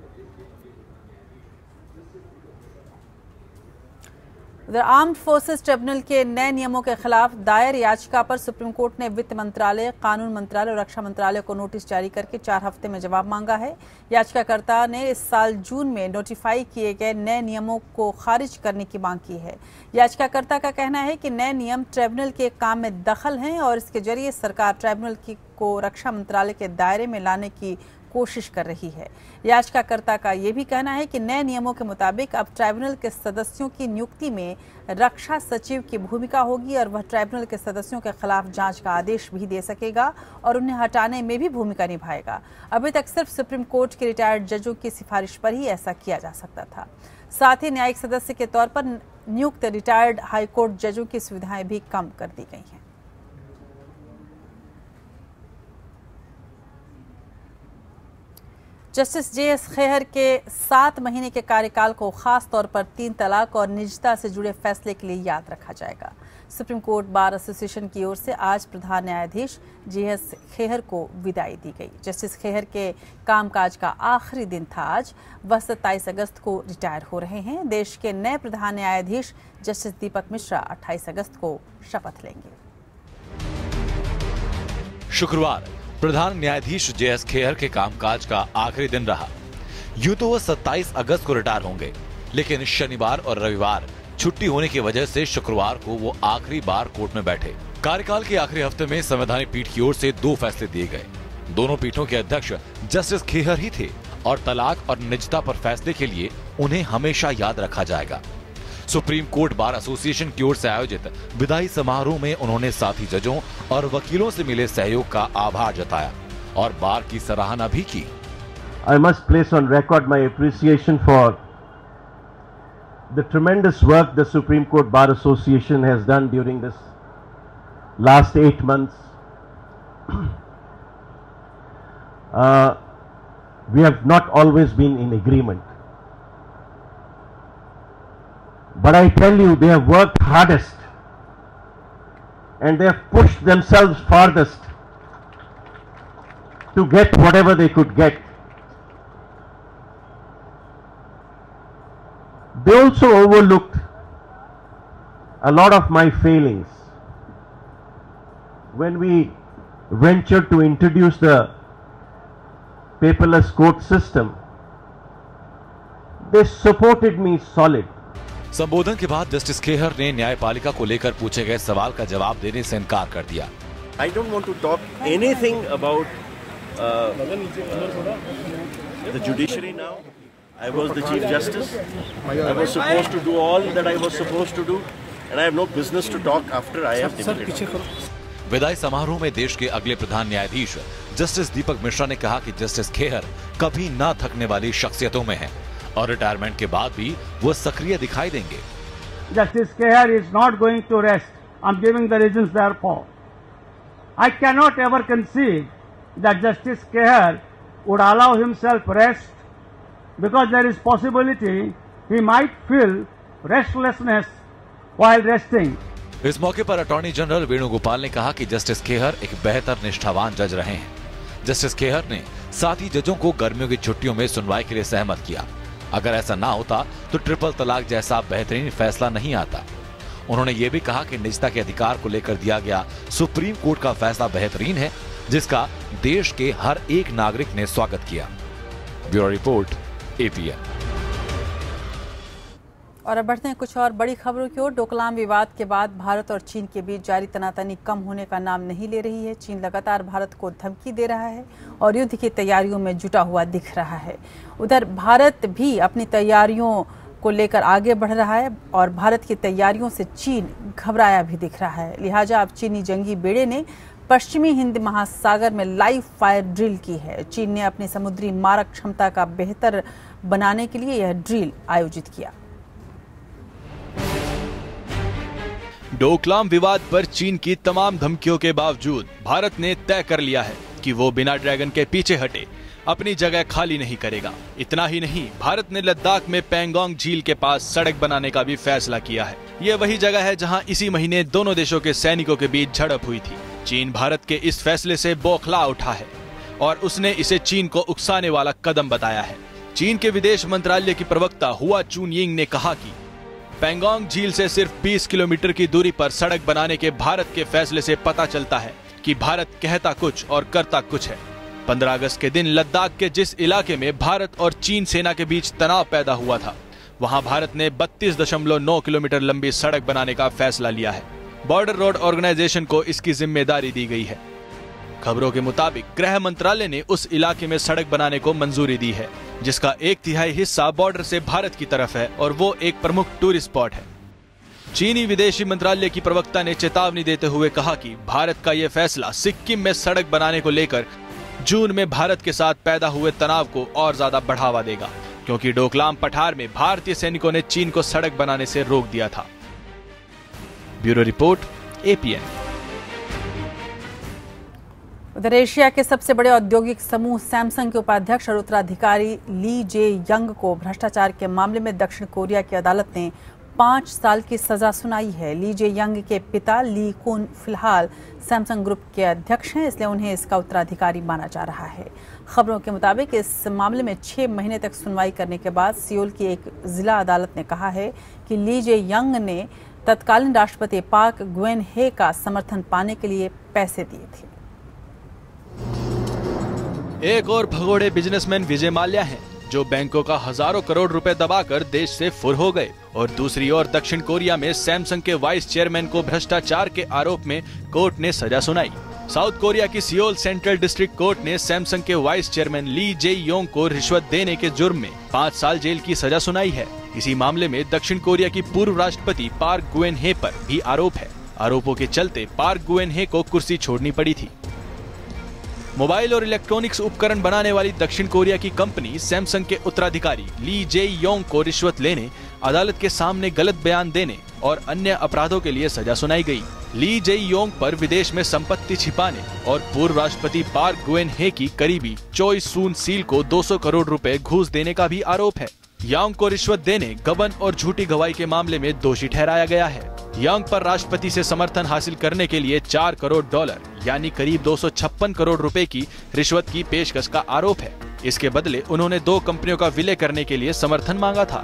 उधर आर्म्ड फोर्सेस ट्रिब्यूनल के नए नियमों के खिलाफ दायर याचिका पर सुप्रीम कोर्ट ने वित्त मंत्रालय, कानून मंत्रालय और रक्षा मंत्रालय को नोटिस जारी करके चार हफ्ते में जवाब मांगा है। याचिकाकर्ता ने इस साल जून में नोटिफाई किए गए नए नियमों को खारिज करने की मांग की है। याचिकाकर्ता का कहना है कि नए नियम ट्रिब्यूनल के काम में दखल हैं और इसके जरिए सरकार ट्रिब्यूनल की को रक्षा मंत्रालय के दायरे में लाने की कोशिश कर रही है। याचिकाकर्ता का यह भी कहना है कि नए नियमों के मुताबिक अब ट्राइब्यूनल के सदस्यों की नियुक्ति में रक्षा सचिव की भूमिका होगी और वह ट्राइब्यूनल के सदस्यों के खिलाफ जांच का आदेश भी दे सकेगा और उन्हें हटाने में भी भूमिका निभाएगा। अभी तक सिर्फ सुप्रीम कोर्ट के रिटायर्ड जजों की सिफारिश पर ही ऐसा किया जा सकता था। साथ ही न्यायिक सदस्य के तौर पर नियुक्त रिटायर्ड हाईकोर्ट जजों की सुविधाएं भी कम कर दी गई हैं। जस्टिस जे एस खेहर के सात महीने के कार्यकाल को खास तौर पर तीन तलाक और निजता से जुड़े फैसले के लिए याद रखा जाएगा। सुप्रीम कोर्ट बार एसोसिएशन की ओर से आज प्रधान न्यायाधीश जे एस खेहर को विदाई दी गई। जस्टिस खेहर के कामकाज का आखिरी दिन था आज। वह सत्ताईस अगस्त को रिटायर हो रहे हैं। देश के नए प्रधान न्यायाधीश जस्टिस दीपक मिश्रा अट्ठाईस अगस्त को शपथ लेंगे। शुक्रवार प्रधान न्यायाधीश जे एस खेहर के कामकाज का आखिरी दिन रहा। यूं तो वह सत्ताईस अगस्त को रिटायर होंगे, लेकिन शनिवार और रविवार छुट्टी होने की वजह से शुक्रवार को वो आखिरी बार कोर्ट में बैठे। कार्यकाल के आखिरी हफ्ते में संवैधानिक पीठ की ओर से दो फैसले दिए गए। दोनों पीठों के अध्यक्ष जस्टिस खेहर ही थे। और तलाक और निजता पर फैसले के लिए उन्हें हमेशा याद रखा जाएगा। सुप्रीम कोर्ट बार एसोसिएशन की ओर से आयोजित विदाई समारोह में उन्होंने साथी जजों और वकीलों से मिले सहयोग का आभार जताया और बार की सराहना भी की। I must place on record my appreciation for the tremendous work the Supreme Court Bar Association has done during this last eight months. uh, we have not always been in agreement. But I tell you, they have worked hardest and they have pushed themselves farthest to get whatever they could get. They also overlooked a lot of my failings when we ventured to introduce the paperless court system. They supported me solid. संबोधन के बाद justice Khehar ने न्यायपालिका को लेकर पूछे गए सवाल का जवाब देने से इनकार कर दिया। I don't want to talk anything about uh, the judiciary now. I was the Chief Justice. I was supposed to do all that I was supposed to do, and I have no business to talk after I have debated. विदाई समारोह में देश के अगले प्रधान न्यायाधीश justice दीपक मिश्रा ने कहा कि जस्टिस खेहर कभी ना थकने वाली शख्सियतों में हैं और रिटायरमेंट के बाद भी वो सक्रिय दिखाई देंगे। Justice Kehar is not going to rest. I'm giving the reasons therefore. I cannot ever conceive that Justice Kehar would allow himself rest because there is possibility he might feel restlessness while resting. इस मौके पर attorney general Venugopal ने कहा कि justice Khehar एक बेहतर निष्ठावान जज रहे हैं। जस्टिस खेहर ने साथी जजों को गर्मियों की छुट्टियों में सुनवाई के लिए सहमत किया। अगर ऐसा ना होता तो ट्रिपल तलाक जैसा बेहतरीन फैसला नहीं आता। उन्होंने ये भी कहा कि निजता के अधिकार को लेकर दिया गया सुप्रीम कोर्ट का फैसला बेहतरीन है, जिसका देश के हर एक नागरिक ने स्वागत किया। Bureau report, APN. और अब बढ़ते हैं कुछ और बड़ी खबरों की ओर। डोकलाम विवाद के बाद भारत और चीन के बीच जारी तनातनी कम होने का नाम नहीं ले रही है। चीन लगातार भारत को धमकी दे रहा है और युद्ध की तैयारियों में जुटा हुआ दिख रहा है। उधर भारत भी अपनी तैयारियों को लेकर आगे बढ़ रहा है और भारत की तैयारियों से चीन घबराया भी दिख रहा है। लिहाजा अब चीनी जंगी बेड़े ने पश्चिमी हिंद महासागर में लाइव फायर ड्रिल की है। चीन ने अपनी समुद्री मारक क्षमता का बेहतर बनाने के लिए यह ड्रिल आयोजित किया। डोकलाम विवाद पर चीन की तमाम धमकियों के बावजूद भारत ने तय कर लिया है कि वो बिना ड्रैगन के पीछे हटे अपनी जगह खाली नहीं करेगा। इतना ही नहीं, भारत ने लद्दाख में पैंगोंग झील के पास सड़क बनाने का भी फैसला किया है। ये वही जगह है जहां इसी महीने दोनों देशों के सैनिकों के बीच झड़प हुई थी। चीन भारत के इस फैसले से बौखला उठा है और उसने इसे चीन को उकसाने वाला कदम बताया है। चीन के विदेश मंत्रालय की प्रवक्ता हुआ चुनयिंग ने कहा कि पैंगोंग झील से सिर्फ बीस किलोमीटर की दूरी पर सड़क बनाने के भारत के फैसले से पता चलता है कि भारत कहता कुछ और करता कुछ है। पंद्रह अगस्त के दिन लद्दाख के जिस इलाके में भारत और चीन सेना के बीच तनाव पैदा हुआ था, वहां भारत ने बत्तीस दशमलव नौ किलोमीटर लंबी सड़क बनाने का फैसला लिया है। बॉर्डर रोड ऑर्गेनाइजेशन को इसकी जिम्मेदारी दी गई है। खबरों के मुताबिक गृह मंत्रालय ने उस इलाके में सड़क बनाने को मंजूरी दी है, जिसका एक तिहाई हिस्सा बॉर्डर से भारत की तरफ है और वो एक प्रमुख टूरिस्ट स्पॉट है। चीनी विदेशी मंत्रालय की प्रवक्ता ने चेतावनी देते हुए कहा कि भारत का ये फैसला सिक्किम में सड़क बनाने को लेकर जून में भारत के साथ पैदा हुए तनाव को और ज्यादा बढ़ावा देगा, क्योंकि डोकलाम पठार में भारतीय सैनिकों ने चीन को सड़क बनाने से रोक दिया था। Bureau report, APN. उधर एशिया के सबसे बड़े औद्योगिक समूह सैमसंग के उपाध्यक्ष और उत्तराधिकारी ली जे यंग को भ्रष्टाचार के मामले में दक्षिण कोरिया की अदालत ने पांच साल की सजा सुनाई है। ली जे यंग के पिता ली कुन फिलहाल सैमसंग ग्रुप के अध्यक्ष हैं, इसलिए उन्हें इसका उत्तराधिकारी माना जा रहा है। खबरों के मुताबिक इस मामले में छह महीने तक सुनवाई करने के बाद सियोल की एक जिला अदालत ने कहा है कि ली जे यंग ने तत्कालीन राष्ट्रपति पाक ग्वेन हे का समर्थन पाने के लिए पैसे दिए थे। एक और भगोड़े बिजनेसमैन विजय माल्या हैं, जो बैंकों का हजारों करोड़ रुपए दबाकर देश से फुर हो गए, और दूसरी ओर दक्षिण कोरिया में सैमसंग के वाइस चेयरमैन को भ्रष्टाचार के आरोप में कोर्ट ने सजा सुनाई। साउथ कोरिया की सियोल सेंट्रल डिस्ट्रिक्ट कोर्ट ने सैमसंग के vice chairman Lee Jae Yong को रिश्वत देने के जुर्म में पाँच साल जेल की सजा सुनाई है। इसी मामले में दक्षिण कोरिया की पूर्व राष्ट्रपति पार्क गुएन हे पर भी आरोप है। आरोपों के चलते पार्क गुएन हे को कुर्सी छोड़नी पड़ी थी। मोबाइल और इलेक्ट्रॉनिक्स उपकरण बनाने वाली दक्षिण कोरिया की कंपनी सैमसंग के उत्तराधिकारी ली जे योंग को रिश्वत लेने, अदालत के सामने गलत बयान देने और अन्य अपराधों के लिए सजा सुनाई गई। ली जे योंग पर विदेश में संपत्ति छिपाने और पूर्व राष्ट्रपति पार्क गुएन हे की करीबी चोई सून सील को दो सौ करोड़ रुपए घूस देने का भी आरोप है। योंग को रिश्वत देने, गबन और झूठी गवाही के मामले में दोषी ठहराया गया है। योंग पर राष्ट्रपति से समर्थन हासिल करने के लिए चार करोड़ डॉलर यानी करीब दो सौ छप्पन करोड़ रुपए की रिश्वत की पेशकश का आरोप है। इसके बदले उन्होंने दो कंपनियों का विलय करने के लिए समर्थन मांगा था।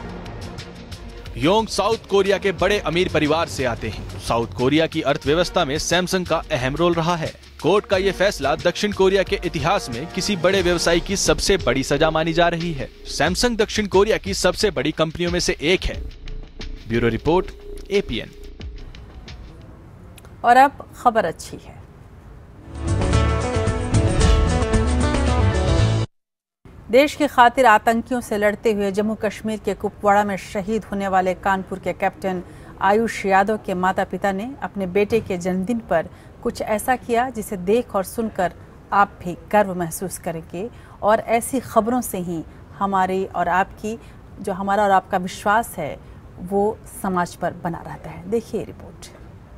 योंग साउथ कोरिया के बड़े अमीर परिवार से आते हैं। साउथ कोरिया की अर्थव्यवस्था में सैमसंग का अहम रोल रहा है। कोर्ट का ये फैसला दक्षिण कोरिया के इतिहास में किसी बड़े व्यवसायी की सबसे बड़ी सजा मानी जा रही है। सैमसंग दक्षिण कोरिया की सबसे बड़ी कंपनियों में से एक है। Bureau report, A P N. और अब खबर अच्छी है। देश की खातिर आतंकियों से लड़ते हुए जम्मू कश्मीर के कुपवाड़ा में शहीद होने वाले कानपुर के कैप्टन आयुष यादव के माता पिता ने अपने बेटे के जन्मदिन पर कुछ ऐसा किया जिसे देख और सुनकर आप भी गर्व महसूस करेंगे। और ऐसी खबरों से ही हमारी और आपकी जो हमारा और आपका विश्वास है वो समाज पर बना रहता है। देखिए रिपोर्ट।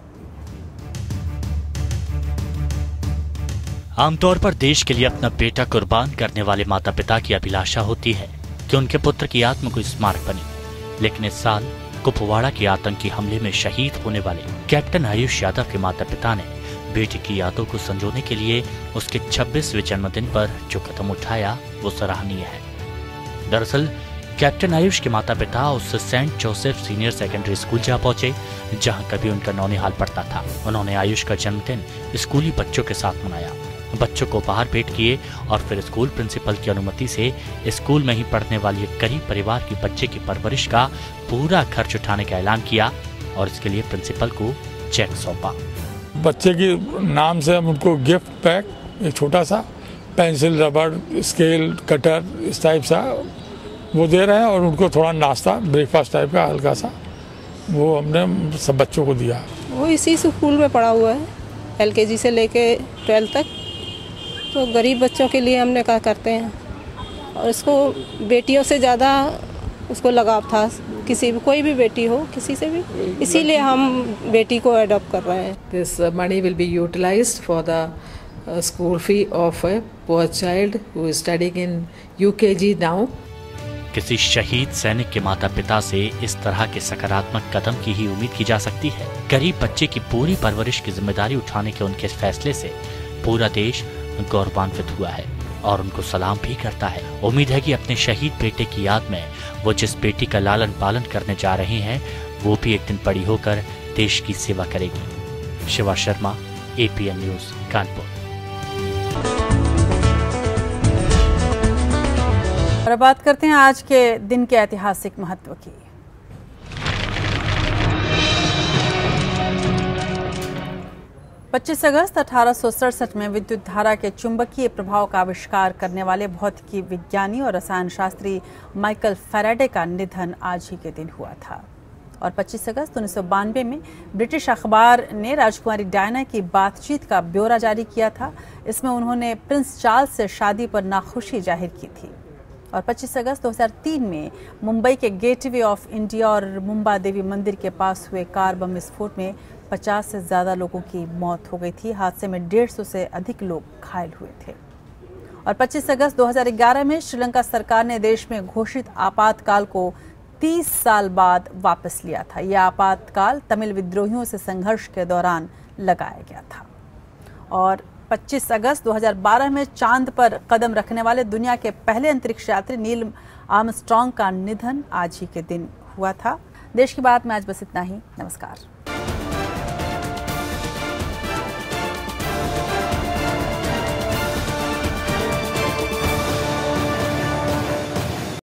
आमतौर पर देश के लिए अपना बेटा कुर्बान करने वाले माता पिता की अभिलाषा होती है कि उनके पुत्र की आत्मा को स्मारक बने। लेकिन इस साल कुपवाड़ा के आतंकी हमले में शहीद होने वाले कैप्टन आयुष यादव के माता पिता ने बेटे की यादों को संजोने के लिए उसके छब्बीसवें जन्मदिन पर जो कदम उठाया वो सराहनीय है। दरअसल कैप्टन आयुष के माता पिता उस Saint Joseph senior secondary school जा पहुंचे जहां कभी उनका नौनिहाल पढ़ता था। उन्होंने आयुष का जन्मदिन स्कूली बच्चों के साथ मनाया, बच्चों को बाहर भेंट किए और फिर स्कूल प्रिंसिपल की अनुमति से स्कूल में ही पढ़ने वाली एक गरीब परिवार की बच्चे की परवरिश का पूरा खर्च उठाने का ऐलान किया और इसके लिए प्रिंसिपल को चेक सौंपा। बच्चे के नाम से हम उनको गिफ्ट पैक, एक छोटा सा पेंसिल, रबड़, स्केल, कटर, इस टाइप सा वो दे रहे हैं और उनको थोड़ा नाश्ता, ब्रेकफास्ट टाइप का हल्का सा वो हमने सब बच्चों को दिया। वो इसी स्कूल में पढ़ा हुआ है एल के जी से लेके ट्वेल्थ तक, तो गरीब बच्चों के लिए हमने क्या करते हैं। और इसको बेटियों से ज़्यादा उसको लगाव था, किसी भी कोई भी बेटी हो किसी से भी, इसीलिए हम बेटी को अडॉप्ट कर रहे हैं। This money will be utilised for the school fee of a poor child who is studying in U K G now. किसी शहीद सैनिक के माता पिता से इस तरह के सकारात्मक कदम की ही उम्मीद की जा सकती है। गरीब बच्चे की पूरी परवरिश की जिम्मेदारी उठाने के उनके फैसले से पूरा देश गौरवान्वित हुआ है और उनको सलाम भी करता है। उम्मीद है कि अपने शहीद बेटे की याद में वो जिस बेटी का लालन पालन करने जा रहे हैं वो भी एक दिन बड़ी होकर देश की सेवा करेगी। Shiva Sharma, A P N news, Kanpur. और बात करते हैं आज के दिन के ऐतिहासिक महत्व की। पच्चीस अगस्त अठारह सौ सड़सठ में विद्युत धारा के चुंबकीय प्रभाव का आविष्कार करने वाले भौतिकी विज्ञानी और रसायन शास्त्री माइकल फैराडे का निधन आज ही के दिन हुआ था। और पच्चीस अगस्त उन्नीस सौ बानवे में ब्रिटिश अखबार ने राजकुमारी डायना की बातचीत का ब्यौरा जारी किया था। इसमें उन्होंने प्रिंस चार्ल्स से शादी पर नाखुशी जाहिर की थी। और पच्चीस अगस्त दो हज़ार तीन में मुंबई के गेटवे ऑफ इंडिया और मुंबा देवी मंदिर के पास हुए कार बम विस्फोट में पचास से ज़्यादा लोगों की मौत हो गई थी। हादसे में डेढ़ सौ से अधिक लोग घायल हुए थे। और पच्चीस अगस्त दो हज़ार ग्यारह में श्रीलंका सरकार ने देश में घोषित आपातकाल को तीस साल बाद वापस लिया था। यह आपातकाल तमिल विद्रोहियों से संघर्ष के दौरान लगाया गया था। और पच्चीस अगस्त दो हज़ार बारह में चांद पर कदम रखने वाले दुनिया के पहले अंतरिक्ष यात्री नील आर्मस्ट्रांग का निधन आज ही के दिन हुआ था। देश की बात में आज बस इतना ही। नमस्कार।